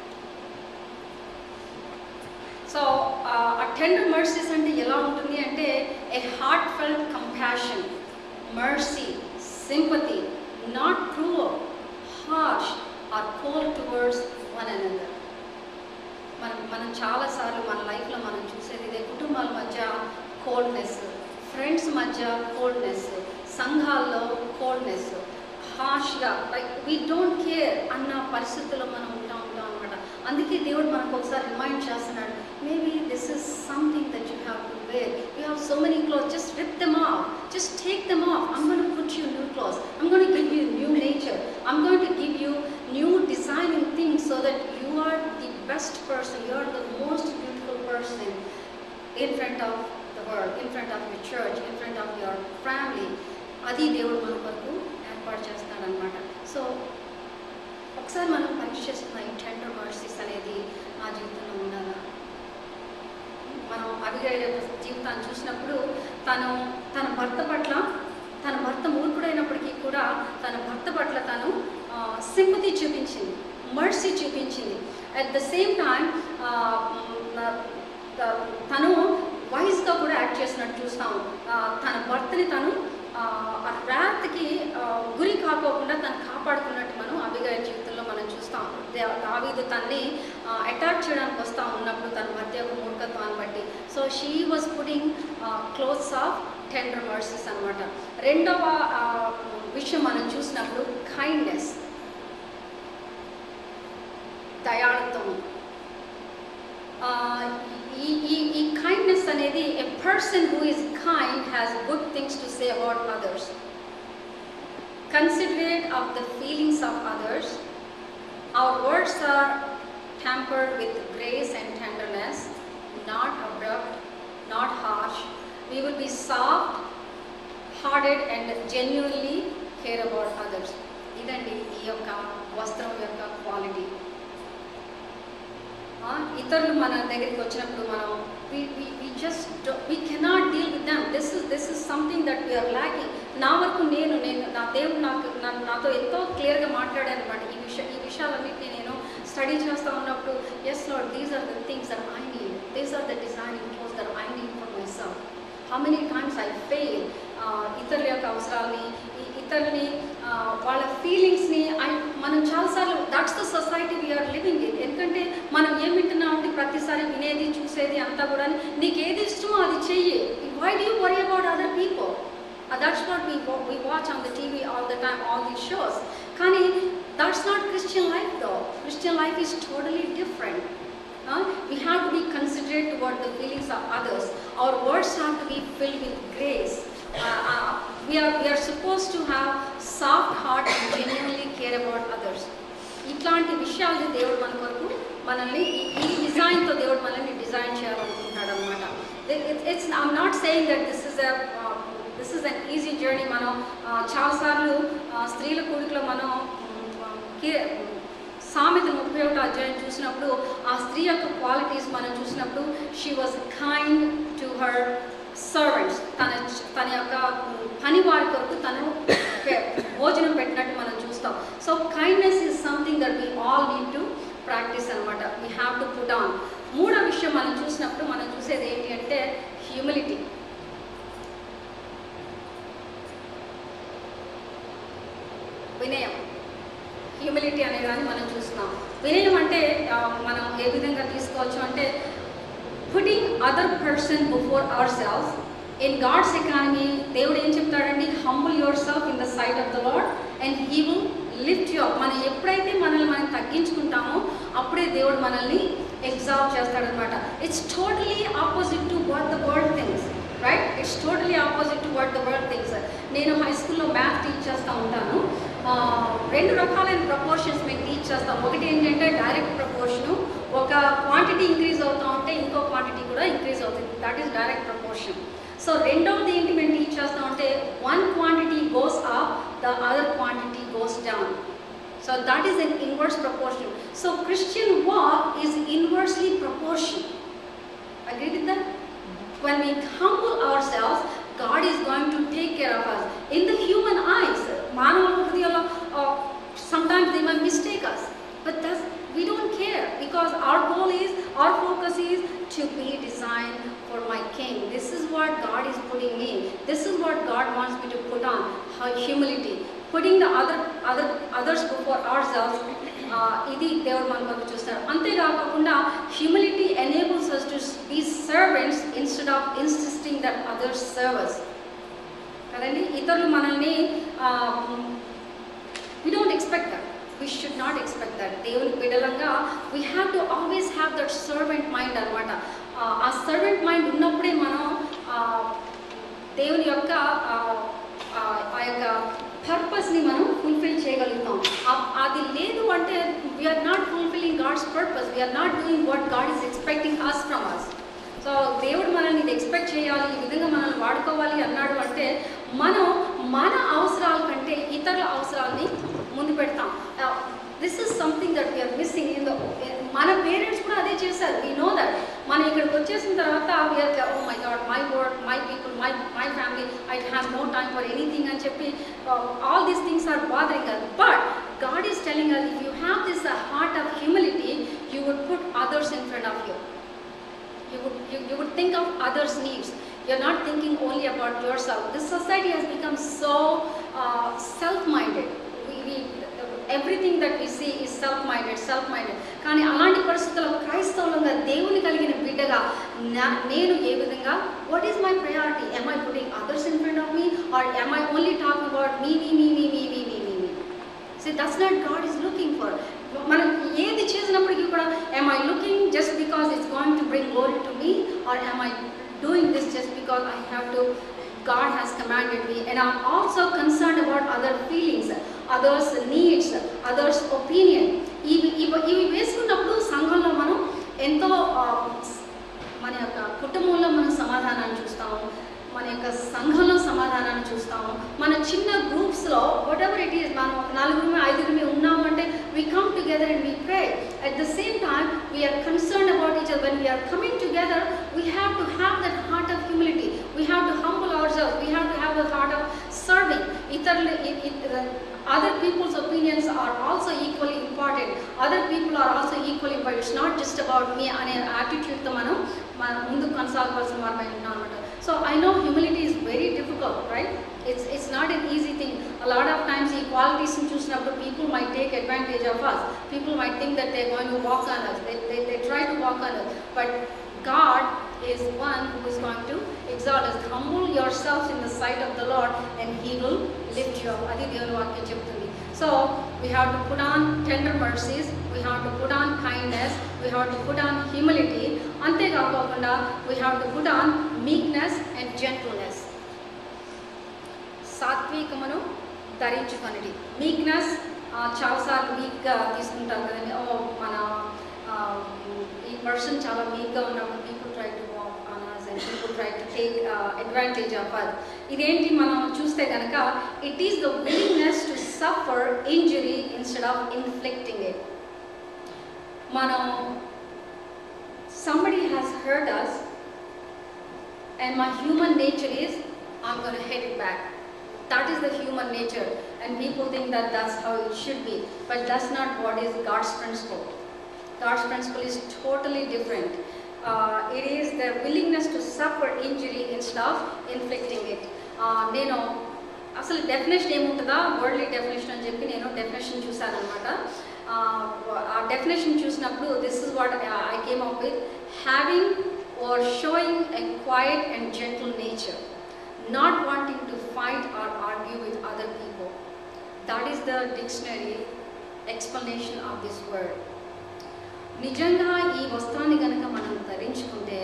S1: సో ఆ టెండర్ మర్సీస్ అంటే ఎలా ఉంటుంది అంటే a heartfelt compassion, mercy, sympathy, not cruel, harsh or cold towards one another. మనం మనం చాలాసార్లు మన లైఫ్లో మనం చూసేది ఇదే. కుటుంబాల మధ్య కోల్డ్నెస్, ఫ్రెండ్స్ మధ్య కోల్డ్నెస్, సంఘాల్లో కోల్డ్నెస్, హార్ష్గా లైక్ వీ డోంట్ కేర్ అన్న పరిస్థితుల్లో మనం ఉంటా ఉంటాం అనమాట. అందుకే దేవుడు మనకు ఒకసారి రిమైండ్ చేస్తున్నాడు, maybe this is something that you have to wear. You have so many clothes, just rip them off, just take them off. I'm going to put you new clothes, I'm going to give you new nature, I'm going to give you new designing things so that you are the best person, you are the most beautiful person in front of the world, in front of your church, in front of your family. Adi దేవుడు మన కొరకు ఏర్పాటు చేస్తాడనమాట. సో ఒకసారి మనం పరీక్ష చేస్తున్న ఈ టెండర్ మర్సీస్ అనేది నా జీవితంలో ఉండాలా? మనం అబిగైల్ జీవితాన్ని చూసినప్పుడు తను తన భర్త పట్ల, తన భర్త మూర్ఖుడైనప్పటికీ కూడా తన భర్త పట్ల తను సింపతి చూపించింది, మర్సీ చూపించింది. అట్ ద సేమ్ టైం తను వైజ్గా కూడా యాక్ట్ చేసినట్టు చూస్తాము. తన భర్తని తను ఆ రాత్కి గురి కాకోకుండా తను కాపాడుకున్నట్టు మనం అబిగైల్ జీవితంలో మనం చూస్తాం. దావీదు తన్ని అటాక్ చేయడానికి వస్తూ ఉన్నప్పుడు తన భర్త యొక్క మూర్ఖత్వాన్ని బట్టి. So she was putting clothes of tender mercies అనమాట. రెండవ విషయం మనం చూసినప్పుడు కైండ్నెస్, దయాళుత్వం. ఈ ఈ ఈ కైండ్నెస్ అనేది a person who is kind has good things to say about others, considerate of the feelings of others. Our words are tempered with grace and tenderness, not abrupt, not harsh. We will be soft hearted and genuinely care about others. ఇదండి ఈ యొక్క వస్త్రం యొక్క క్వాలిటీ. ఇతరులు మన దగ్గరికి వచ్చినప్పుడు మనం we we we just we cannot deal with them. This is this is something that we are lacking. నా వరకు నేను నేను నా దేవుడు నాకు నాతో ఎంతో క్లియర్గా మాట్లాడాను అనమాట. ఈ విషయ ఈ విషయాలన్నింటినీ నేను స్టడీ చేస్తూ ఉన్నప్పుడు yes Lord, these are the things that I need, these are the designing clothes that I need for myself. How many times I fail ఇతరుల యొక్క అవసరాలని, ఇతరులని వాళ్ళ ఫీలింగ్స్ని ఐ మనం చాలాసార్లు that's the society we're living in. ఎందుకంటే మనం ఏం వింటున్నామంటే ప్రతిసారి వినేది చూసేది అంతా కూడా నీకు ఏది ఇష్టమో అది చెయ్యి. Why do you worry about other people? That's what we we watch on the TV all the time, all these shows. కానీ that's not Christian life though. Christian life is totally different. Uh, we have to be considerate toward the feelings of others. Our words have to be filled with grace. Uh, uh, we are we are supposed to have soft heart and genuinely care about others. ఇట్లాంటి విషయాలు దేవుడు మన కొరకు మనల్ని ఈ డిజైన్తో దేవుడు మనల్ని డిజైన్ చేయాలనుకుంటాడు అనమాట. It's I'm not saying that this is a this is an easy journey. మనం చాలాసార్లు స్త్రీల కూడికలో మనం సామెత ముప్పై ఒకటో అధ్యాయం చూసినప్పుడు ఆ స్త్రీ యొక్క క్వాలిటీస్ మనం చూసినప్పుడు she was kind to her servants. తన తన యొక్క పని వారి కొరకు తను భోజనం పెట్టినట్టు మనం చూస్తాం. So kindness is something that we all need to practice అనమాట. We have to put on. మూడో విషయం మనం చూసినప్పుడు మనం చూసేది ఏంటి అంటే హ్యూమిలిటీ. వినయం, హ్యూమిలిటీ అనే దాన్ని మనం చూస్తున్నాం. వినయం అంటే మనం ఏ విధంగా తీసుకోవచ్చు అంటే putting other person before ourselves in God's economy దేవుడు ఏం చెప్తాడండి, humble yourself in the sight of the Lord and he will lift you up. మనం ఎప్పుడైతే మనల్ని మనం తగ్గించుకుంటామో అప్పుడే దేవుడు మనల్ని ఎగ్జాల్ట్ చేస్తాడనమాట. It's totally opposite to what the world thinks, right? It's totally opposite to what the world thinks. నేను హై స్కూల్లో మ్యాథ్స్ టీచ్ చేస్తూ ఉంటాను. రెండు రకాలైన ప్రపోర్షన్స్ మేము టీచ్ చేస్తాం. ఒకటి ఏంటంటే డైరెక్ట్ ప్రపోర్షను, ఒక క్వాంటిటీ ఇంక్రీజ్ అవుతూ ఉంటే ఇంకో క్వాంటిటీ కూడా ఇంక్రీజ్ అవుతుంది, that is direct proportion. So రెండవది ఏంటి మేము టీచ్ చేస్తామంటే one quantity goes up, the other quantity goes down. So that is an inverse proportion. So Christian walk is inversely proportion. Agree with that? When we humble ourselves, God is going to take care of us. In the human eyes, మానవ హృదయంలో sometimes they might mistake us, but that's, we don't care because our goal is, our focus is to be designed for my King. This is what God is putting me. This is what God wants me to put on. Humility, putting the other other others before ourselves. ఇది దేవుడు మన కొరకు చూస్తారు. అంతేకాకుండా humility enables us to be servants instead of insisting that others serve us. కదండి, ఇతరులు మనల్ని we don't expect that. We should not expect that. దేవుని బిడ్డలంగా we have to always have that servant mind అన్నమాట. ఆ సర్వెంట్ మైండ్ ఉన్నప్పుడే మనం దేవుని యొక్క ఆ యొక్క పర్పస్ని మనం ఫుల్ఫిల్ చేయగలుగుతాం. అది లేదు అంటే we're not fulfilling God's purpose, we're not doing what God is expecting us from us. So దేవుడు మనల్ని ఇది ఎక్స్పెక్ట్ చేయాలి, ఈ విధంగా మనల్ని వాడుకోవాలి అన్నాడు అంటే మనం మన అవసరాల కంటే ఇతరుల అవసరాలని ముందు పెడతాం. This is something that we're missing in the, మన పేరెంట్స్ కూడా అదే చేశారు. We know that. మనం ఇక్కడికి వచ్చేసిన తర్వాత we're oh my God, my work, my people, my my family, I have no time for anything అని చెప్పి all these things are bothering us. But God is telling us, if you have this uh, heart of humility, you would put others in front of you. You would, you, you would think of others' needs. You're not thinking only about yourself. This society has become so uh, self-minded. We, we, everything that we see is self-minded, self-minded. కానీ అలాంటి పరిస్థితుల్లో క్రైస్తవులంగా దేవుని కలిగిన బిడ్డగా నేను ఏ విధంగా, what is my priority? Am I putting others in front of me or am I only talking about me, me, me, me, me, me, me, me, me? See, that's not God is looking for. మనం ఏది చేసినప్పటికీ కూడా am I looking just because it's going to bring glory to me or am I doing this just because I have to, God has commanded me, and I'm also concerned about other feelings, others needs, others opinion. ఇవి ఇవి వేసుకున్నప్పుడు సంఘంలో మనం ఎంతో మన యొక్క కుటుంబంలో మనం సమాధానాన్ని చూస్తాము, మన యొక్క సంఘంలో సమాధానాన్ని చూస్తాము. మన చిన్న గ్రూప్స్లో వాట్ ఎవర్ ఇట్ ఈస్, మనం నలుగురిమి ఐదుగురిమి ఉన్నాము అంటే we come together and we pray. At the same time we are concerned about each other. When we are coming together, we have to have that heart of humility. We have to humble ourselves. We have to have the heart of serving. Other people's opinions are also equally important. Other people are also equally important. It's not just about me అనే attitude తో మనం ముందుకు కొనసాగవలసిన వారమై ఉన్నాం అన్నమాట. So I know humility is very difficult, right? It's it's not an easy thing. A lot of times equalities in choosing, people might take advantage of us. People might think that they're going to walk on us. They, they, they try to walk on us. But God is one who is going to exalt us. Humble yourselves in the sight of the Lord and He will lift you up. Adi Devanu Vakya cheptundi. So we have to put on tender mercies. We have to put on kindness. We have to put on humility. Ante kaakunda we have to put on meekness and gentleness. సాత్వికమును ధరించుకొనిడి. మీక్నెస్ చాలాసార్లు వీక్గా తీసుకుంటారు కదండి. ఓ మన ఈ పర్సన్ చాలా వీక్గా ఉన్నప్పుడు people try to walk on us and people try to take uh, advantage of us. ఇదేంటి మనం చూస్తే కనుక it is the willingness to suffer injury instead of inflicting it. మనం somebody has hurt us and my human nature is I'm going to hit it back. That is the human nature, and people think that that's how it should be, but that's not what is God's principle. God's principle is totally different. Uh, it is the willingness to suffer injury instead of inflicting it. నేను అసలు డెఫినేషన్ ఏముంటుందా, వర్డ్లీ డెఫినేషన్ అని చెప్పి నేను డెఫినేషన్ చూసాను అనమాట. ఆ డెఫినేషన్ చూసినప్పుడు this is what I came up with, having or showing a quiet and gentle nature. not wanting to fight or argue with other people. That is the dictionary explanation of this word. నిజంగా ఈ వస్త్రాన్ని గనక మనం ధరించుకుంటే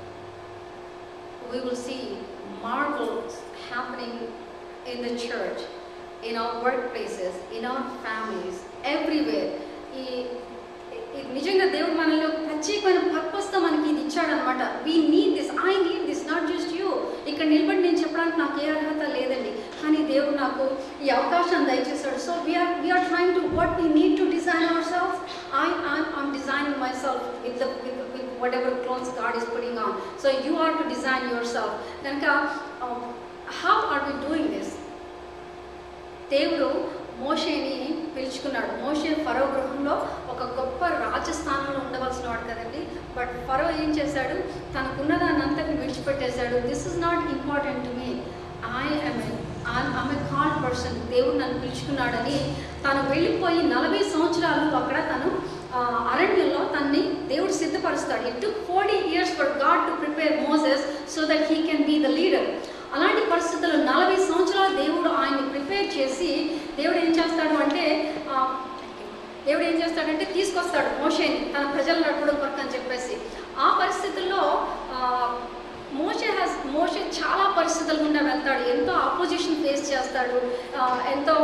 S1: we will see marvels happening in the church, in our workplaces, in our families, everywhere. ఈ నిజంగా దేవుడు మనలో ప్రత్యేకమైన పర్పస్తో మనకి ఇది ఇచ్చాడనమాట. We need this, I need this, not just you. ఇక్కడ నిలబడి నేను చెప్పడానికి నాకు ఏ అర్హత లేదండి, కానీ దేవుడు నాకు ఈ అవకాశాన్ని దయచేశాడు. So we're we're trying to what we need to design our self. I I'm designing myself with the with whatever clothes God is putting on. So you are to design yourself. కనుక how are we doing this? దేవుడు మోషేని పిలుచుకున్నాడు. మోషే ఫరో గృహంలో ఒక గొప్ప రాజస్థానంలో ఉండవలసిన వాడు కదండి. బట్ ఫరో ఏం చేశాడు? తనకున్న దాన్ని అంతటి విడిచిపెట్టేశాడు. This is not important to me, I am I'm a called person. దేవుడు నన్ను పిలుచుకున్నాడని తను వెళ్ళిపోయి నలభై సంవత్సరాలు అక్కడ తను అరణ్యంలో తన్ని దేవుడు సిద్ధపరుస్తాడు. It took forty years for God to prepare Moses so that he can be the leader. అలాంటి పరిస్థితుల్లో నలభై సంవత్సరాలు దేవుడు ఆయన్ని ప్రిపేర్ చేసి దేవుడు ఏం చేస్తాడు అంటే దేవుడు ఏం చేస్తాడంటే తీసుకొస్తాడు మోషేని తన ప్రజలు నడపడం కొరకు అని చెప్పేసి. ఆ పరిస్థితుల్లో మోషే హాస్ మోషే చాలా పరిస్థితుల గుండా వెళ్తాడు. ఎంతో ఆపోజిషన్ ఫేస్ చేస్తాడు, ఎంతో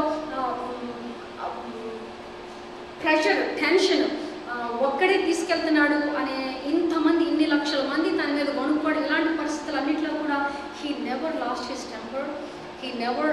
S1: ప్రెషర్, టెన్షన్, ఒక్కడే తీసుకెళ్తున్నాడు అనే ఇంతమంది ఇన్ని లక్షల మంది తన మీద కొనుక్కోవడం, ఇలాంటి పరిస్థితులన్నింటిలో కూడా he never lost his temper. He never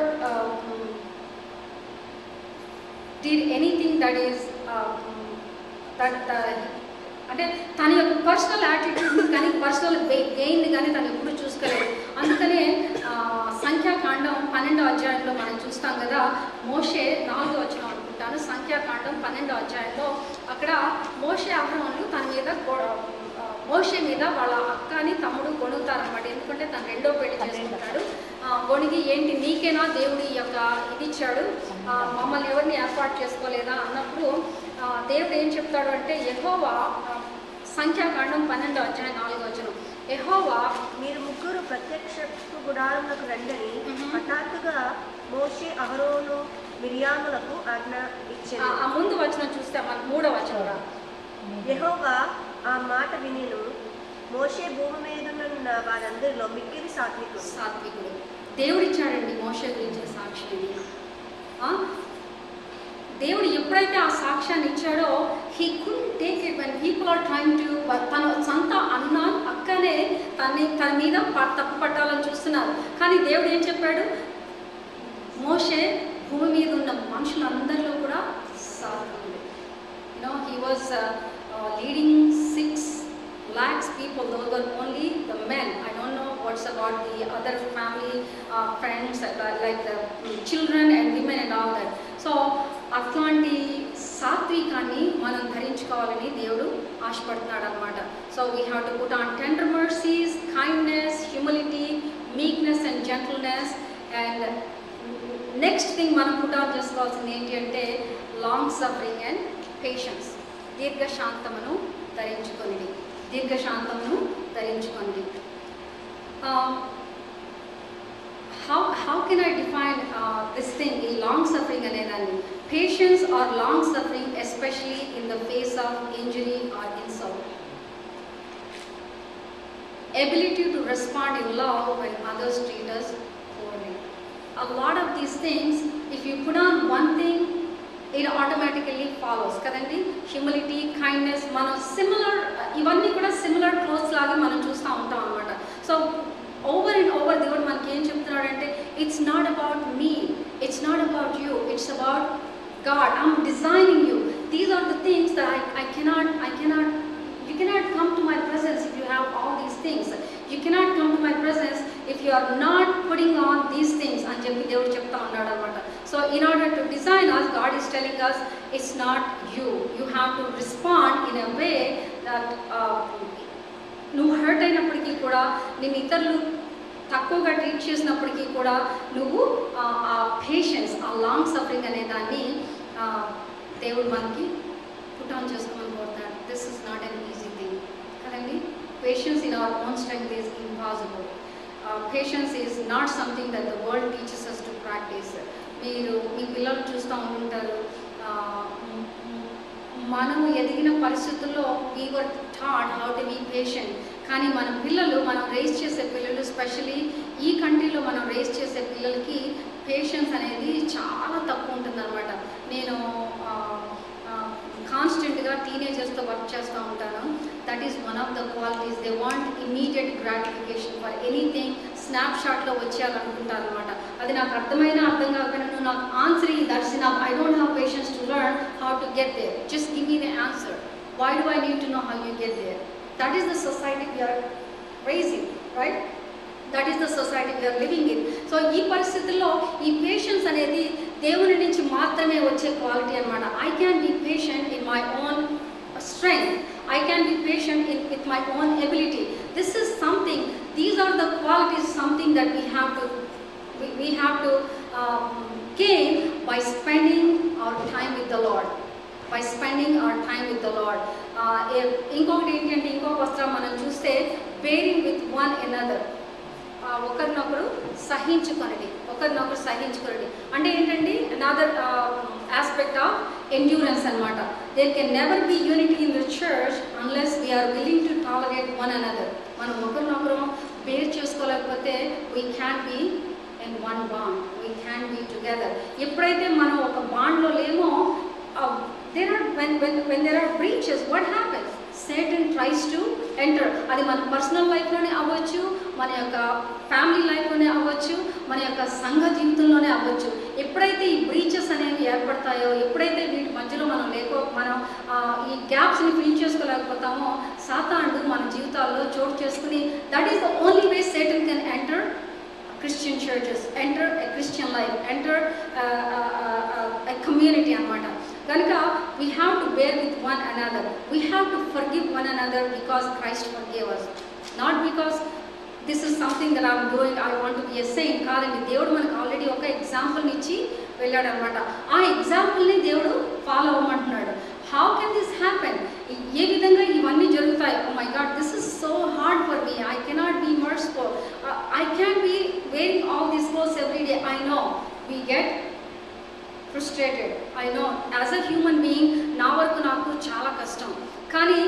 S1: did anything that is that అంటే తన యొక్క పర్సనల్ యాటిట్యూడ్ని కానీ పర్సనల్ గెయిన్ని కానీ తను ఎప్పుడు చూసుకోలేదు. అందుకనే సంఖ్యాకాండం పన్నెండో అధ్యాయంలో మనం చూస్తాం కదా, మోషే నాలుగో వచనం అనుకుంటాను, సంఖ్యాకాండం పన్నెండో అధ్యాయంలో అక్కడ మోషే అహరోనులు తన మీద మోషే మీద వాళ్ళ అక్కని తమ్ముడు గొణుగుతారనమాట. ఎందుకంటే తను రెండో పెళ్లి చేసుకుంటాడు. గొణిగి ఏంటి నీకేనా దేవుడు ఈ యొక్క ఇది ఇచ్చాడు, మమ్మల్ని ఎవరిని ఏర్పాటు చేసుకోలేదా అన్నప్పుడు దేవుడు ఏం చెప్తాడు అంటే, యెహోవా సంఖ్యాకాండం పన్నెండో అధ్యాయం నాలుగో వచనం, యెహోవా
S3: మీరు ముగ్గురు ప్రత్యక్ష గుడారములకు రండని హఠాత్తుగా మోషే అహరోను మిరియాములకు ఆజ్ఞ ఇచ్చాడు.
S1: ఆ ముందు వచనం చూస్తే మన మూడో వచనం,
S3: యెహోవా ఆ మాట వినిను, మోషే భూమి మీదున్న వారందరిలో మిక్కిలి సాత్వికుడు
S1: సాత్వికుడు దేవుడు ఇచ్చాడండి మోషే గురించి సాక్షిని. దేవుడు ఎప్పుడైతే ఆ సాక్ష్యాన్ని ఇచ్చాడో he could take it when people are trying to, తన సొంత అన్న అక్కనే తన్ని తన మీద తప్పు పట్టాలని చూస్తున్నారు. కానీ దేవుడు ఏం చెప్పాడు, మోషే భూమి మీద ఉన్న మనుషులందరిలో కూడా సాత్వికుడు. You know he was leading six lakhs people, those were only the men. I don't know what's about the other family, uh, friends, uh, like the children and women and all that. So అట్లాంటి సాత్వికాన్ని మనం ధరించుకోవాలని దేవుడు ఆశపడుతున్నాడు అనమాట. So we have to put on tender mercies, kindness, humility, meekness and gentleness. And next thing మనం పుట్ ఆన్ చేసుకోవాల్సింది ఏంటి అంటే లాంగ్ సఫరింగ్ అండ్ పేషెన్స్. దీర్ఘశాంతమును ధరించుకొని దీర్ఘశాంతమును ధరించుకోండి. How how can I define this thing, ఈ లాంగ్ సఫరింగ్ అనేదాన్ని? Patience or long suffering especially in the face of injury or insult. Ability to respond in love when others treat us poorly. A lot of these things, if you put on one thing, it automatically follows కదండి. హ్యూమిలిటీ, కైండ్నెస్, మనం సిమిలర్, ఇవన్నీ కూడా సిమిలర్ క్లోత్స్ లాగా మనం చూస్తూ ఉంటాం అనమాట. సో ఓవర్ అండ్ ఓవర్ దేవుడు మనకి ఏం చెప్తున్నాడంటే, it's not about me, it's not about you, it's about God. I'm designing you. These are the things that I I cannot I cannot you cannot come to my presence if you have all these things. You cannot come to my presence if you are not putting on these things అని చెప్పి దేవుడు చెప్తా ఉన్నాడు అనమాట. So in order to design us, God is telling us it's not you. You have to respond in a way that uh, నువ్వు హర్ట్ అయినప్పటికీ కూడా, నేను ఇతరులు తక్కువగా ట్రీట్ చేసినప్పటికీ కూడా నువ్వు ఆ పేషెన్స్, ఆ లాంగ్ సఫరింగ్ అనే దాన్ని దేవుడు మనకి పుట్ ఆన్ చేసుకోమని కోరుతాడు. This is not an easy thing కదండి. Patience in our own strength is impossible. Patience is not something that the world teaches us to practice. మీరు మీ పిల్లలు చూస్తూ ఉంటుంటారు, మనము ఎదిగిన పరిస్థితుల్లో we were taught how to be patient. కానీ మన పిల్లలు, మనం రేస్ చేసే పిల్లలు, స్పెషలీ ఈ కంట్రీలో మనం రేస్ చేసే పిల్లలకి పేషెన్స్ అనేది చాలా తక్కువ ఉంటుందన్నమాట. నేను కాన్స్టెంట్గా టీనేజర్స్తో వర్క్ చేస్తూ ఉంటాను. That is one of the qualities. They want immediate gratification for anything. స్నాప్ షాట్లో వచ్చేయాలనుకుంటారు అనమాట. అది నాకు అర్థమైనా అర్థం కాకపోయినా నువ్వు నాకు ఆన్సర్ ఈ that's enough. I don't have patience to learn how to get there. Just give me the answer. Why do I need to know how you get there? That is the society we are raising, right? That is the society we are living in. So ఈ పరిస్థితుల్లో ఈ పేషెన్స్ అనేది దేవుని నుంచి మాత్రమే వచ్చే క్వాలిటీ అనమాట. I can be patient in my own strength. I can be patient in, with my own ability. This is something, these are the qualities, something that we have to we, we have to um, gain by spending our time with the Lord. By spending our time with the Lord. ఇంకొకటి ఏంటంటే, ఇంకొక వస్త్రం మనం చూస్తే bearing with one another. ఒకరినొకరు సహించుకొనడి, ఒకరినొకరు సహించుకొనడి అంటే ఏంటండి? అనదర్ ఆస్పెక్ట్ ఆఫ్ ఎండ్యూరెన్స్ అనమాట. There can never be unity in the church unless we're willing to tolerate one another. మనం ఒకరినొకరు బేర్ చేసుకోలేకపోతే we can be in one bond, we can be together. ఎప్పుడైతే మనం ఒక బాండ్లో లేమో, there are when when when there are breaches, what happens? Satan tries to enter. అది మన పర్సనల్ లైఫ్లోనే అవ్వచ్చు, మన యొక్క ఫ్యామిలీ లైఫ్లోనే అవ్వచ్చు, మన యొక్క సంఘ జీవితంలోనే అవ్వచ్చు. ఎప్పుడైతే ఈ బ్రీచెస్ అనేవి ఏర్పడతాయో, ఎప్పుడైతే వీటి మధ్యలో మనం లేకో మనం ఈ గ్యాప్స్ని ఫిల్ చేసుకోలేకపోతామో, సాతానుడు మన జీవితాల్లో చోటు చేసుకుని, that is the only way Satan can enter Christian churches, enter a Christian life, enter uh, uh, uh, a community అనమాట. కనుక we have to bear with one another. We have to forgive one another because Christ forgave us. Not because this is something that I'm doing, I want to be a saint. కాదండి, దేవుడు మనకు ఆల్రెడీ ఒక ఎగ్జాంపుల్ని ఇచ్చి వెళ్ళాడు అనమాట. ఆ ఎగ్జాంపుల్ని దేవుడు ఫాలో అవ్వమంటున్నాడు. How can this happen? ఏ విధంగా ఇవన్నీ జరుగుతాయి? Oh my God, this is so hard for me. I cannot be merciful. I can be wearing all these clothes every day. I know we get frustrated. I know as a human being నా వరకు నాకు చాలా కష్టం. కానీ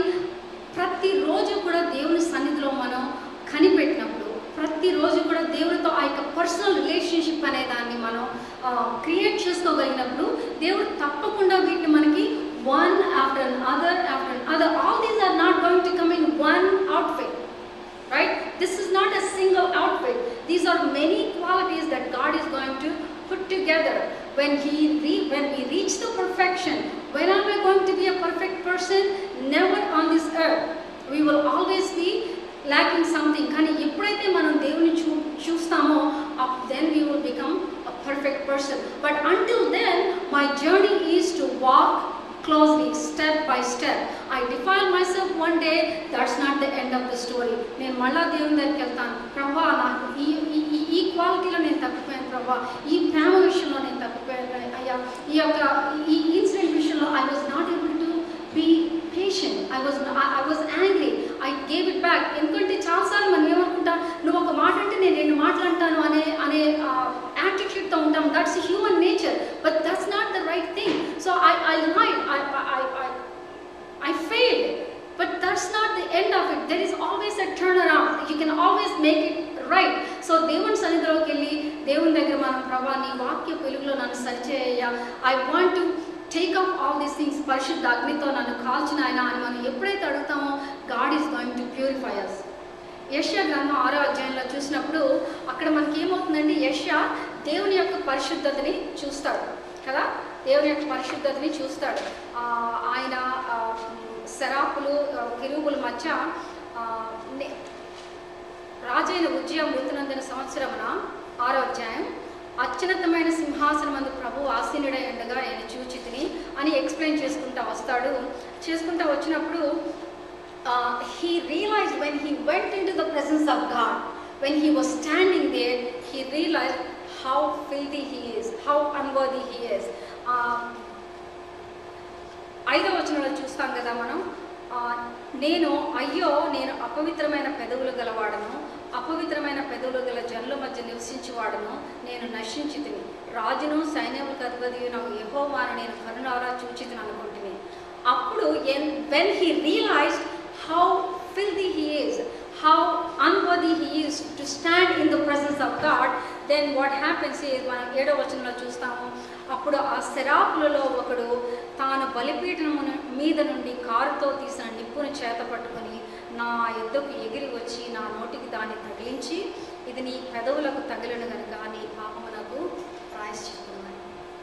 S1: ప్రతిరోజు కూడా దేవుని సన్నిధిలో మనం కనిపెట్టినప్పుడు, ప్రతిరోజు కూడా దేవుడితో ఆ యొక్క పర్సనల్ రిలేషన్షిప్ అనే దాన్ని మనం క్రియేట్ చేసుకోగలిగినప్పుడు, దేవుడు తప్పకుండా వీటిని మనకి one after another after another, all these are not going to come in one outfit. Right? This is not a single outfit. These are many qualities that God is going to put together. When he re when we reach the perfection, when am I going to be a perfect person? Never on this earth. We will always be lacking something. Kani eppudaithe manam devuni choostamo, then we will become a perfect person. But until then, my journey is to walk closely, step by step. I defile myself one day, that's not the end of the story. నేను మళ్ళా దేవుని దగ్గరికి వెళ్తాను. ప్రభా, నాకు ఈ ఈ క్వాలిటీలో నేను తప్పిపోయాను ప్రభా, ఈ ప్రేమ విషయంలో నేను తప్పిపోయాను అయ్యా, ఈ యొక్క ఈ ఇన్సిడెంట్ విషయంలో I was not able to be patient. I was I was angry. I gave it back. ఎందుకంటే చాలాసార్లు మనం ఏమనుకుంటా, నువ్వు ఒక మాట అంటే నేను రెండు మాటలు అంటాను అనే అనే యాటిట్యూడ్తో ఉంటాం. That's human nature, but that's not the right thing. So I I lied, I I I I failed, but that's not the end of it. There is always a turnaround. You can always make it right. So దేవుని సన్నిధిలోకి వెళ్ళి దేవుని దగ్గర మనం, ప్రభా నీ వాక్య వెలుగులో నన్ను సరిచేయ్యా, I want to take off all these things, పరిశుద్ధ అగ్నితో నన్ను కాల్చిన ఆయన అని మనం ఎప్పుడైతే అడుగుతామో, God is going to purify us. యెషయా గ్రంథం ఆరో అధ్యాయంలో చూసినప్పుడు అక్కడ మనకి ఏమవుతుందండి, యెషయా దేవుని యొక్క పరిశుద్ధతని చూస్తాడు కదా, దేవుని యొక్క పరిశుద్ధతని చూస్తాడు. ఆయన శరాపులు కెరూబుల మధ్య రాజైన ఉజ్జియా మృతునందిన సంవత్సరమున ఆరో అధ్యాయం, అత్యున్నతమైన సింహాసనం మందు ప్రభు ఆసీనుడై ఉండగా ఆయన చూచితిని అని ఎక్స్ప్లెయిన్ చేసుకుంటా వస్తాడు. చేసుకుంటా వచ్చినప్పుడు he realized when he went into the presence of God, when he was standing there, he realized how filthy he is, how unworthy he is. ఐదవ వచనంలో చూస్తాం కదా మనం, నేను అయ్యో నేను అపవిత్రమైన పెదవులు గలవాడను, అపవిత్రమైన పెదవులు గల జనుల మధ్య నివసించేవాడును నేను నశించితిని. రాజును సైన్యములకు అధిపతి నాకు యెహోవాను నేను కరుణారా చూచితిని అనుకుంటుని. అప్పుడు when he realized how filthy he is, how unworthy he is to stand in the presence of God, then what happens is మనం ఏడవ వచనంలో చూస్తాము. అప్పుడు ఆ శరాపులలో ఒకడు తాను బలిపీఠం మీద నుండి కారుతో తీసిన నిప్పును చేత పట్టుకొని నా ఎద్దుకు ఎగిరి వచ్చి నా నోటికి దాన్ని తగిలించి ఇది నీ పెదవులకు తగిలిన కనుక నీ పాపమునకు ప్రాయశ్చిత్తమని.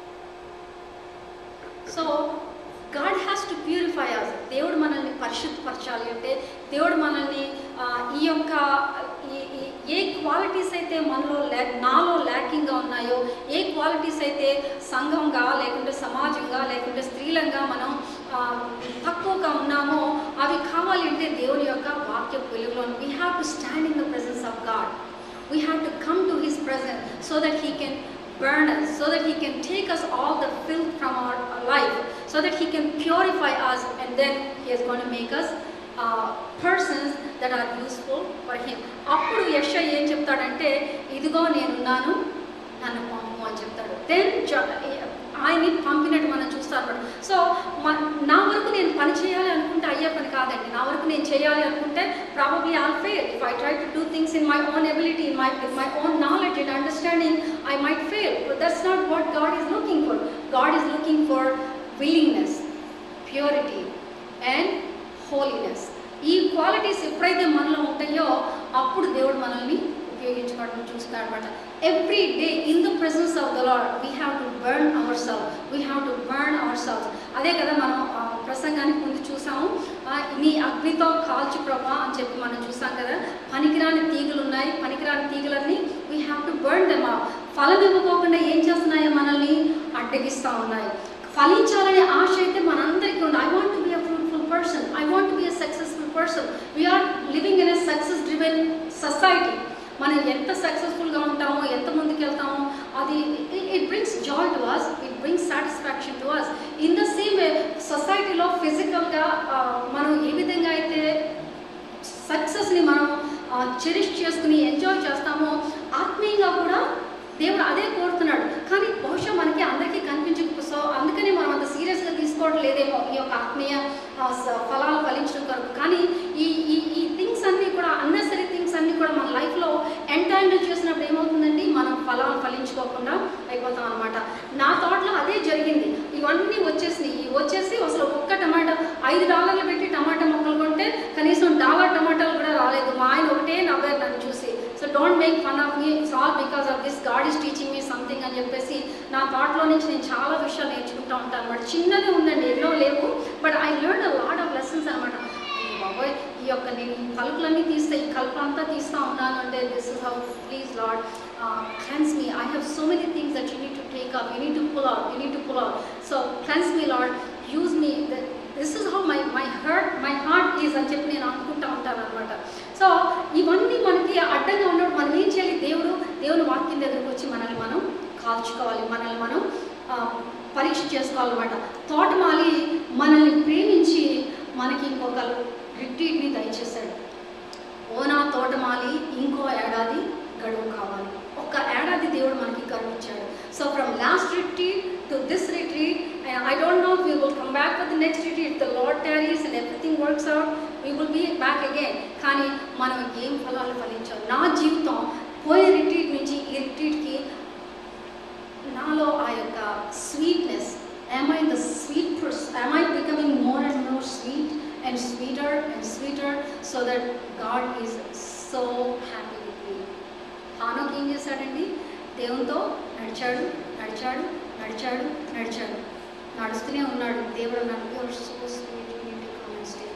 S1: So God has to purify us. దేవుడు మనల్ని పరిశుద్ధపరచాలి అంటే దేవుడు మనల్ని ఈ యొక్క ఏ క్వాలిటీస్ అయితే మనలో లే నాలో ల్యాకింగ్గా ఉన్నాయో, ఏ క్వాలిటీస్ అయితే సంఘంగా లేకుంటే సమాజంగా లేకుంటే స్త్రీలంగా మనం తక్కువగా ఉన్నామో అవి కావాలి అంటే దేవుని యొక్క వాక్య వెలుగులో we have to stand in the presence of God. We have to come to his presence so that he can burn us, so that he can take us all the filth from our life, so that he can purify us, and then he is going to make us uh, persons that are useful for him. అప్పుడు యెషయా ఏం చెప్తాడంటే ఇదిగో నేనున్నాను నన్ను పంపు అని చెప్తాడు. దెన్ ఆయన్ని పంపినట్టు మనం చూస్తాం అన్నమాట. సో నా వరకు నేను పని చేయాలి అనుకుంటే అయ్యే పని కాదండి. నా వరకు నేను చేయాలి అనుకుంటే probably I'll fail. If I try to do things in my own ability, in my with my own knowledge and understanding, I might fail. But that's not what God is looking for. God is looking for willingness, purity and holiness. ఈ క్వాలిటీస్ ఎప్పుడైతే మనలో ఉంటాయో అప్పుడు దేవుడు మనల్ని ఉపయోగించుకోవడం చూస్తాడు అనమాట. Every day in the presence of the Lord we have to burn ourself, we have to burn ourself. అదే కదా మనం ప్రసంగానికి ముందు చూసాము, నీ అగ్నితో కాల్చి ప్రభా అని చెప్పి మనం చూసాం కదా. పనికిరాని తీగలు ఉన్నాయి, పనికిరాని తీగలన్నీ we have to burn them out. ఫలం ఇవ్వకోకుండా ఏం చేస్తున్నాయో మనల్ని అడ్డగిస్తూ ఉన్నాయి. ఫలించాలనే ఆశ అయితే మనందరికీ ఉంది. I want to be a fruitful person, I want to be a successful person. We're living in a success driven society. మనం ఎంత సక్సెస్ఫుల్గా ఉంటామో, ఎంత ముందుకు వెళ్తామో అది it brings joy to us, it brings satisfaction to us. In the same way సొసైటీలో ఫిజికల్గా మనం ఏ విధంగా అయితే సక్సెస్ని మనం చెరిష్ చేసుకుని ఎంజాయ్ చేస్తామో ఆత్మీయంగా కూడా దేవుడు అదే కోరుతున్నాడు. కానీ బహుశా మనకి అందరికీ కనిపించక, సో అందుకని మనం అంత సీరియస్గా తీసుకోవడం లేదేమో ఈ యొక్క ఆత్మీయ ఫలాలు ఫలించడం కొరకు. కానీ ఈ ఈ ఈ థింగ్స్ అన్నీ కూడా అన్నెసరీ థింగ్స్ అన్నీ కూడా మన లైఫ్లో ఎంటాంగిల్ చేసినప్పుడు ఏమవుతుందండి, మనం ఫలాలు ఫలించుకోకుండా అయిపోతాం అనమాట. నా తోటలో అదే జరిగింది. ఇవన్నీ వచ్చేసినాయి, ఇవి వచ్చేసి అసలు ఒక్క టమాటా ఐదు డాలర్లు పెట్టి టమాటా మొక్కలు కొంటే కనీసం డాలర్ టమాటాలు కూడా రాలేదు. మా ఆయన ఒకటే నవ్వారు నన్ను చూసి. So don't make fun of me, it's all because of this, God is teaching me something అని చెప్పేసి నా థాట్లో నుంచి నేను చాలా విషయాలు నేర్చుకుంటూ ఉంటాను అనమాట. చిన్నది ఉందండి, ఎన్నో లేవు, but I learn a lot of lessons అనమాట. బాబోయ్ ఈ యొక్క నేను ఈ కలుపులన్నీ తీస్తే ఈ కలుపు అంతా తీస్తూ ఉన్నాను అంటే this is how, please Lord cleanse me, I have so many things that you need to take up, you need to pull out, you need to pull out, so cleanse me Lord, use me, this is how my my heart my heart is అని చెప్పి నేను అనుకుంటూ ఉంటాను అనమాట. సో ఇవన్నీ మనకి అడ్డంగా ఉన్నప్పుడు మనం ఏం చేయాలి, దేవుడు దేవుని వాక్యం దగ్గరకు వచ్చి మనల్ని మనం కాల్చుకోవాలి, మనల్ని మనం పరీక్ష చేసుకోవాలన్నమాట. తోటమాలి మనల్ని ప్రేమించి మనకి ఇంకొక రిట్రీట్ని దయచేశాడు. ఓనా తోటమాలి ఇంకో ఏడాది గడువు కావాలి. ఒక్క ఏడాది దేవుడు మనకి గడువు ఇచ్చాడు. So from last retreat to this retreat, I don't know we will come back for the next retreat, the Lord tarries and everything works out, we will be back again. కానీ మనం ఏం ఫలాలు ఫలించాం? నా జీవితం పోయిన రిట్రీట్ నుంచి ఈ రిట్రీట్కి నాలో ఆ యొక్క sweetness, am I the sweet person, am I becoming more and more sweet and sweeter and sweeter so that God is so happy with me. హానోక్ ఏం చేశాడండి, దేవునితో నడిచాడు నడిచాడు నడిచాడు నడిచాడు నడుస్తూనే ఉన్నాడు. దేవుడు అన్నాడు, you are so sweet, you need to come and stay.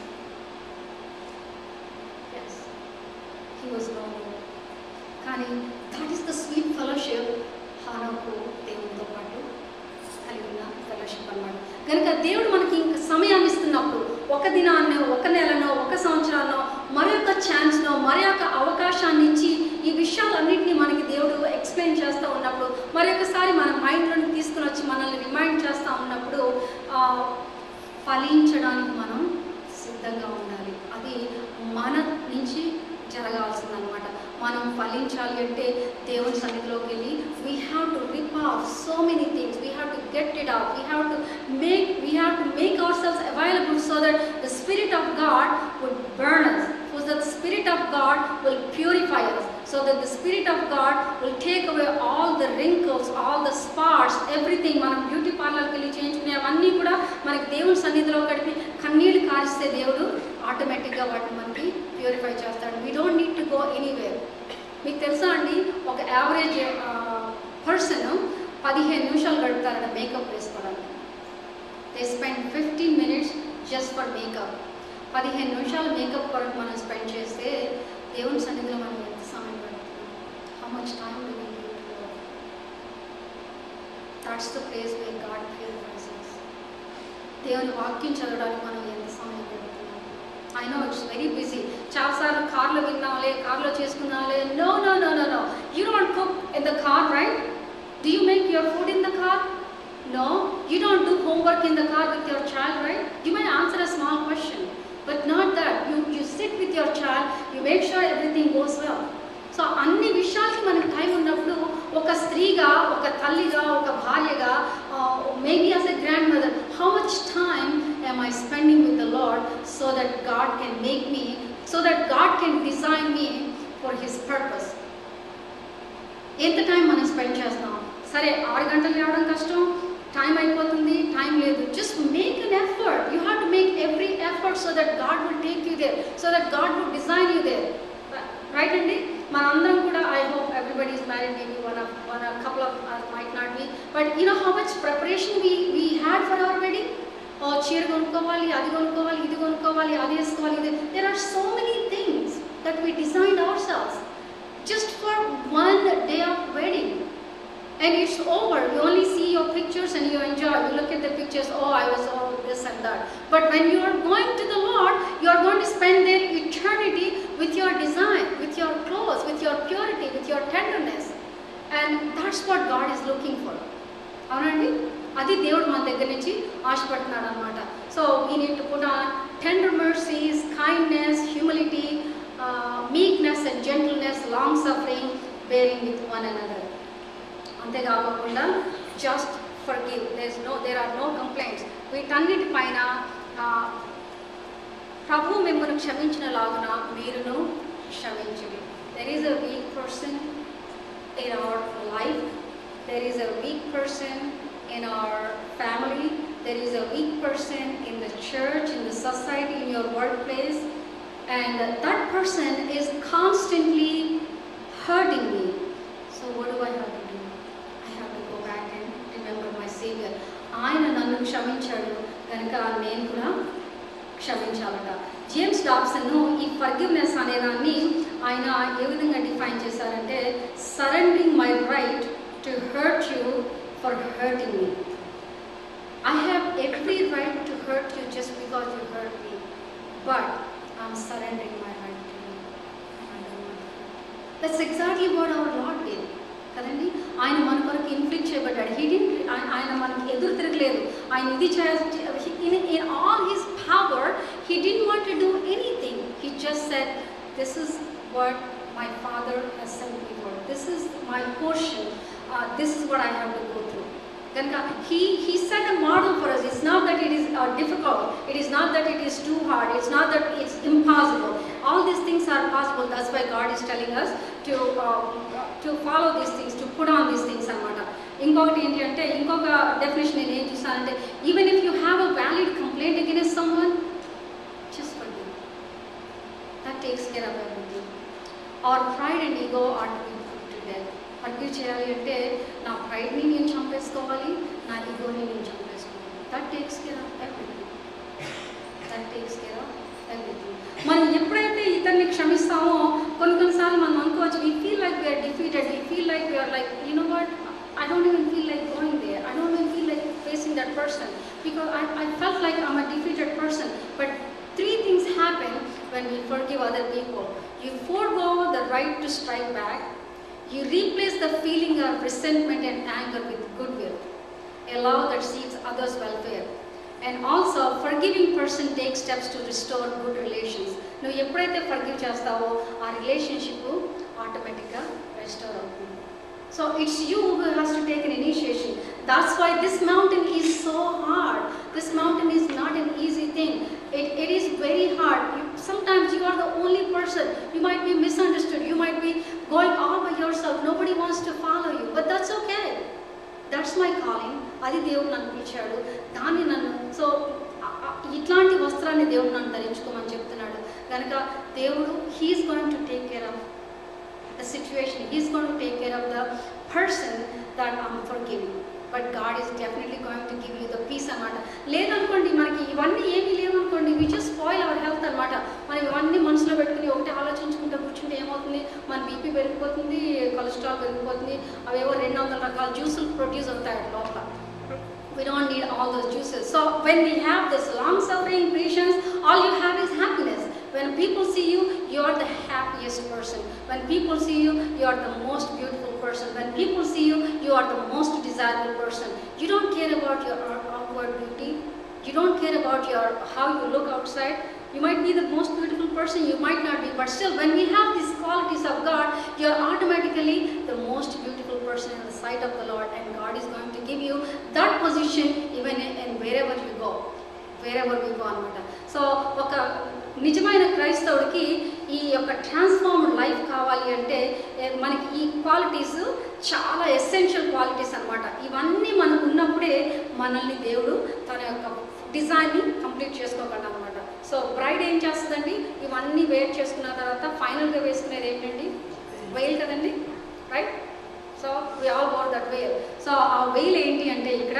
S1: yes he was lonely, కానీ that is the sweet fellowship హానోకు దేవునితో పాటు కలిగిన ఫెలోషిప్ అన్నమాట. కనుక దేవుడు మనకి ఇంక సమయాన్ని ఇస్తున్నప్పుడు, ఒక దినాన్నో ఒక నెలనో ఒక సంవత్సరాన్నో మరొక ఛాన్స్నో మరొక అవకాశాన్ని ఇచ్చి ఈ విషయాలన్నింటినీ మనకి దేవుడు ఎక్స్ప్లెయిన్ చేస్తూ ఉన్నప్పుడు, మరొకసారి మన మైండ్లోకి తీసుకుని వచ్చి మనల్ని రిమైండ్ చేస్తూ ఉన్నప్పుడు ఫలించడానికి మనం సిద్ధంగా ఉండాలి. అది మన నుంచి జరగాల్సిందనమాట. మనం ఫలించాలి అంటే దేవుని సన్నిధిలోకి వెళ్ళి we have to rip off so many things, we have to get it off, we have to make we have to make ourselves available so that the spirit of God would burn us, so that the spirit of God will purify us, so that the spirit of God will take away all the wrinkles, all the spots, everything. మనం బ్యూటీ పార్లర్కి వెళ్ళి చేయించుకునే అవన్నీ కూడా మనకి దేవుని సన్నిధిలో గడిపి కన్నీళ్ళు కారిస్తే దేవుడు ఆటోమేటిక్గా వాటిని మనకి ప్యూరిఫై చేస్తాడు. We don't need to go anywhere. మీకు తెలుసా అండి, ఒక యావరేజ్ పర్సన్ పదిహేను నిమిషాలు గడుపుతారట మేకప్ వేసుకోవడానికి. They spend fifteen minutes just for makeup. పదిహేను నిమిషాలు మేకప్ కొరకు మనం స్పెండ్ చేస్తే దేవుని సన్నిధిలో మనం ఎంత సమయం గడుపుతున్నాం? How much time do we need to go? That's the place where God purifies us. దేవుని వాక్యం చదవడానికి మనం ఎంత సమయం గడుపుతున్నాం? I know it's very busy. చాలాసార్లు కార్లో విన్నాంలే, కార్లో చేసుకున్నాంలే. No no no no no you don't cook in the car, right? Do you make your food in the car? No, you don't do homework in the car with your child, right? You might answer a small question, but not that. You, you sit with your child, you make sure everything goes well. So అన్ని విషయాలకి మనకు టైం ఉన్నప్పుడు ఒక స్త్రీగా, ఒక తల్లిగా, ఒక భార్యగా, maybe as a grandmother, how much time am I spending with the Lord so that God can make me, so that God can design me for His purpose? ఎంత టైం మనం స్పెండ్ చేస్తాం? సరే, ఆరు గంటలు రావడం కష్టం, టైం అయిపోతుంది, టైం లేదు. Just make an effort. You have to make every effort so that God will take you there, so that God will design you there, right అండి? మనందరం కూడా, I hope everybody is married, maybe one of one couple of might not be, but you know how much preparation we we had for our wedding. చీర కొనుక్కోవాలి, అది కొనుక్కోవాలి, ఇది కొనుక్కోవాలి, అది వేసుకోవాలి, ఇది. There are so many things that we designed ourselves just for one day of wedding, and it's over. You only see your pictures and you enjoy. You look at the pictures, oh, I was all this and that. But when you are going to the Lord, you are going to spend their eternity with your design, with your clothes, with your purity, with your tenderness, and that's what God is looking for. అవునండి, అది దేవుడు మన దగ్గర నుంచి ఆశపడుతున్నాడు అనమాట. So we need to put on tender mercies, kindness, humility, Uh, meekness and gentleness, long suffering, bearing with one another. అంతే కాకుండా just forgive. There's no, there are no complaints. వీటన్నిటి పైన ప్రభు మిమ్మల్ని క్షమించిన లాగున మీరును క్షమించండి. There is a weak person in our life. There is a weak person in our family. There is a weak person in the church, in the society, in your workplace. And that person is constantly hurting me. So what do I have to do? I have to go back and remember my Savior. ఆయన నన్ను క్షమించాడు కనుక నేను కూడా క్షమించాలట. జేమ్స్ డాబ్సన్ ఈ ఫర్గివ్నెస్ అనేదాన్ని ఆయన ఏ విధంగా డిఫైన్ చేశారంటే, surrendering my right to hurt you for hurting me. I have every right to hurt you just because you hurt me, but I'm surrendering my right to you. I don't want to. That's exactly what our Lord did. కదండి, ఆయన మన కొరకు ఇన్ఫ్లిక్ట్ చేయబడ్డాడు. హీ డిడ్, ఆయన మనకి ఎదురు తిరగలేదు. ఆయన ఇది చేయాల్సి, in all his power he didn't want to do anything. He just said, this is what my father has sent me for, this is my portion, this is what I have to go through. Then he he set a model for us. It's not that it is uh, difficult. It is not that it is too hard. It's not that it's impossible. All these things are possible. That's why God is telling us to uh, to follow these things, to put on these things అన్నమాట. ఇంకొకటి ఏంటి అంటే, ఇంకొక డెఫినేషన్ నేను ఏం చూసానంటే, even if you have a valid complaint against someone, just forgive. That takes care of everything. Our pride and ego are to be put to death. Forgive చేయాలి అంటే నా ప్రైడ్ని నేను చంపేసుకోవాలి, నా ఈగోని నేను చంపేసుకోవాలి. That takes care of everything. That takes care of everything. మనం ఎప్పుడైతే ఇతన్ని క్షమిస్తామో కొన్ని కొన్నిసార్లు మనం అనుకోవచ్చు, we feel like we're defeated, we feel like we're like, you know what, I don't even feel like going there. I don't even feel like facing that person because I, I felt like I'm a defeated person. But three things happen when we forgive other people. You forego the right to strike back. You replace the feeling of resentment and anger with goodwill, a love that seeks others' welfare. And also, forgiving person takes steps to restore good relations. నువ్వు ఎప్పుడైతే ఫర్గివ్ చేస్తావో ఆ రిలేషన్షిప్ ఆటోమేటిక్గా రెస్టోర్ అవుతుంది. So it's you who has to take an initiation. That's why this mountain is so hard. This mountain is not an easy thing. It, it is very hard. You, sometimes you are the only person. You might be misunderstood. You might be going all by yourself. Nobody wants to follow you. But that's okay. That's my calling. అది దేవుడు నన్ను పిలిచాడు. దాన్ని నన్ను సో ఇట్లాంటి వస్త్రాన్ని దేవుడు నన్ను ధరించుకోమని చెప్తున్నాడు కనుక దేవుడు he is going to take care of the situation. He's going to take care of the person that I'm forgiving. But God is definitely going to give you the peace అన్నమాట. లేదనుకోండి మనకి ఇవన్నీ ఏమీ లేవనుకోండి we just spoil our health అన్నమాట. మనం ఇవన్నీ మనసులో పెట్టుకుని ఒకటి ఆలోచించుకుంటూ కూర్చుంటే ఏమవుతుంది, మన బీపీ పెరిగిపోతుంది, కొలెస్ట్రాల్ పెరిగిపోతుంది, అవేవో రెండు వందల రకాల జ్యూసులు ప్రొడ్యూస్ అవుతాయి లోపల. We don't need all those juices. So when we have this long suffering patience, all you have is happiness. When people see you, you are the happiest person. When people see you, you are the most beautiful person. When people see you, you are the most desirable person. You don't care about your outward beauty. You don't care about your how you look outside. You might be the most beautiful person, you might not be, but still when we have these qualities of God, you are automatically the most beautiful person in the sight of the Lord, and God is going to give you that position even in, in wherever you go. Wherever we go అన్నమాట. సో ఒక నిజమైన క్రైస్తవుడికి ఈ యొక్క ట్రాన్స్ఫార్మ్డ్ లైఫ్ కావాలి అంటే మనకి ఈ క్వాలిటీస్ చాలా ఎసెన్షియల్ క్వాలిటీస్ అన్నమాట. ఇవన్నీ మనకు ఉన్నప్పుడే మనల్ని దేవుడు తన యొక్క డిజైన్ని కంప్లీట్ చేసుకోగలడు అన్నమాట. సో బ్రైడ్ ఏం చేస్తుందండి, ఇవన్నీ వేర్ చేసుకున్న తర్వాత ఫైనల్గా వేసుకునేది ఏంటండి, వెయిల్ కదండి, right? So we all got that veil. So ఆ వెయిల్ ఏంటి అంటే ఇక్కడ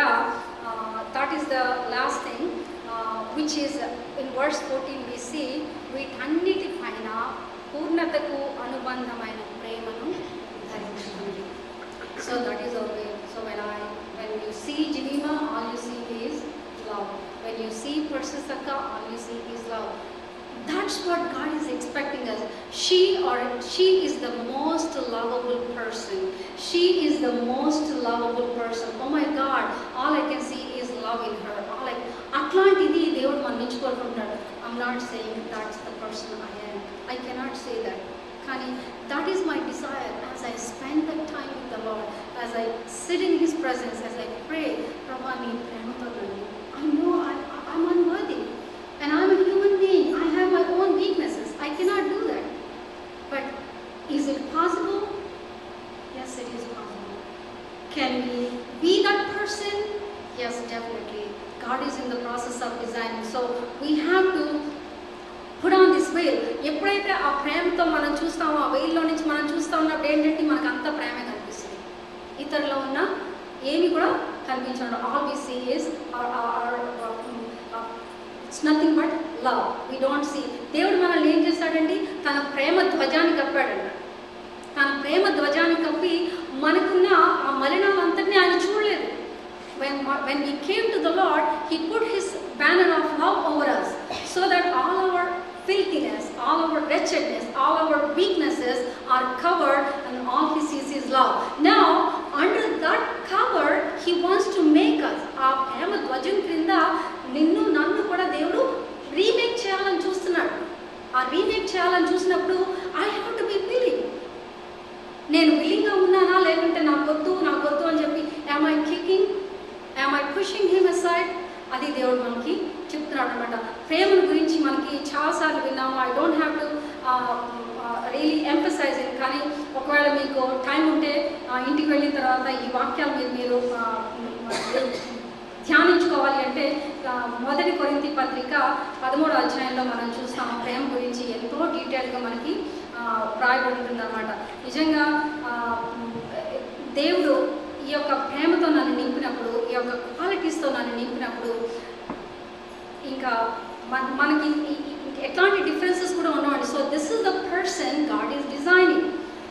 S1: that is the last thing which is in verse fourteen we see వీటన్నిటి పైన పూర్ణతకు అనుబంధమైన ప్రేమను ధరించుకుంది. So that is our way. So when I when you see Geneva, all you see is love. When you see Persisaka, all you see is love. That's what God is expecting us. She or she is the most lovable person. She is the most lovable person. Oh my God, all I can see is love in her. All I అట్లాంటిది దేవుడు మన్నించుకోరుకుంటాడు. I'm not saying that's the person I am. I cannot say that. కానీ that is my desire as I spend that time with the Lord, as I sit in his presence, as I pray, ప్రభా నీ ప్రేమతో నన్ను I know I'm unworthy and I'm a human being. I have my own weaknesses. I cannot do that. But is it possible? Yes, it is possible. Can we be that person? Yes, definitely. God is in the process of designing. So we have to put on this veil. ఎప్పుడైతే ఆ ప్రేమతో మనం చూస్తామో, ఆ వెయిల్లో నుంచి మనం చూస్తూ ఉన్నప్పుడు ఏంటంటే మనకు అంత ప్రేమే కనిపిస్తుంది. ఇతరులో ఉన్న ఏమి కూడా కనిపించడం. All we see is it's nothing but love. We don't see. దేవుడు మనల్ని ఏం చేస్తాడండి, తన ప్రేమ ధ్వజాన్ని కప్పాడంట. తన ప్రేమ ధ్వజాన్ని కప్పి మనకున్న ఆ మలినాలంతటినీ ఆయన చూడలేదు. When, when we came to the Lord, He put His banner of love over us, so that all our filthiness, all our wretchedness, all our weaknesses are covered, and all He sees is love. Now, under that cover, He wants to make us. ఆ ప్రేమ ధ్వజం క్రింద నిన్ను నన్ను కూడా దేవుడు రీమేక్ చేయాలని చూస్తున్నాడు. ఆ రీమేక్ చేయాలని చూసినప్పుడు I have to be willing. నేను విల్లింగ్గా ఉన్నానా, లేకుంటే నాకొద్దు నాకొద్దు అని చెప్పి am I kicking, am I pushing him aside? అది దేవుడు మనకి చెప్తున్నాడు అనమాట. ప్రేమను గురించి మనకి చాలాసార్లు విన్నాము. I don't have to really emphasising. కానీ ఒకవేళ మీకు టైం ఉంటే ఇంటికి వెళ్ళిన తర్వాత ఈ వాక్యాలు మీరు మీరు ధ్యానించుకోవాలి అంటే మొదటి కొరింథీ పత్రిక పదమూడో అధ్యాయంలో మనం చూస్తాం. ప్రేమ గురించి ఎంతో డీటెయిల్గా మనకి రాయబడి ఉంటుంది అన్నమాట. నిజంగా దేవుడు ఈ యొక్క ప్రేమతో నన్ను నింపినప్పుడు, ఈ యొక్క క్వాలిటీస్తో నన్ను నింపినప్పుడు ఇంకా మన మనకి ఎట్లాంటి డిఫరెన్సెస్ కూడా ఉన్నాయండి. So this is the person God is designing.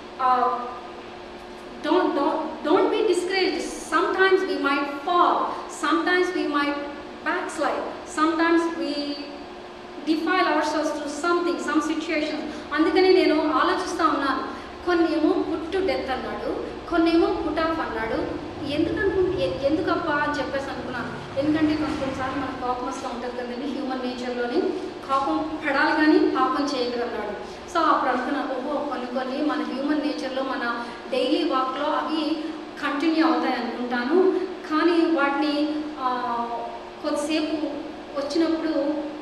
S1: Don't, don't, don't be discouraged. Sometimes we might fall. Sometimes we might backslide. Sometimes we defile ourselves through something, some situations. అందుకని నేను ఆలోచిస్తూ ఉన్నాను. కొన్ని ఏమో పుట్ టు డెత్ అన్నాడు, కొన్ని ఏమో పుట్ ఆఫ్ అన్నాడు. ఎందుకనుకు ఎందుకప్పా అని చెప్పేసి అనుకున్నాను. ఎందుకంటే కొన్ని కొన్నిసార్లు మనకు కోపం వస్తూ ఉంటుంది కదండి, హ్యూమన్ నేచర్లోని పాపం పడాలి కానీ పాపం చేయగలరు అన్నాడు. సో అప్పుడు అనుకున్నా, ఓహో కొన్ని కొన్ని మన హ్యూమన్ నేచర్లో మన డైలీ వాక్లో అవి కంటిన్యూ అవుతాయి అనుకుంటాను. కానీ వాటిని కొద్దిసేపు వచ్చినప్పుడు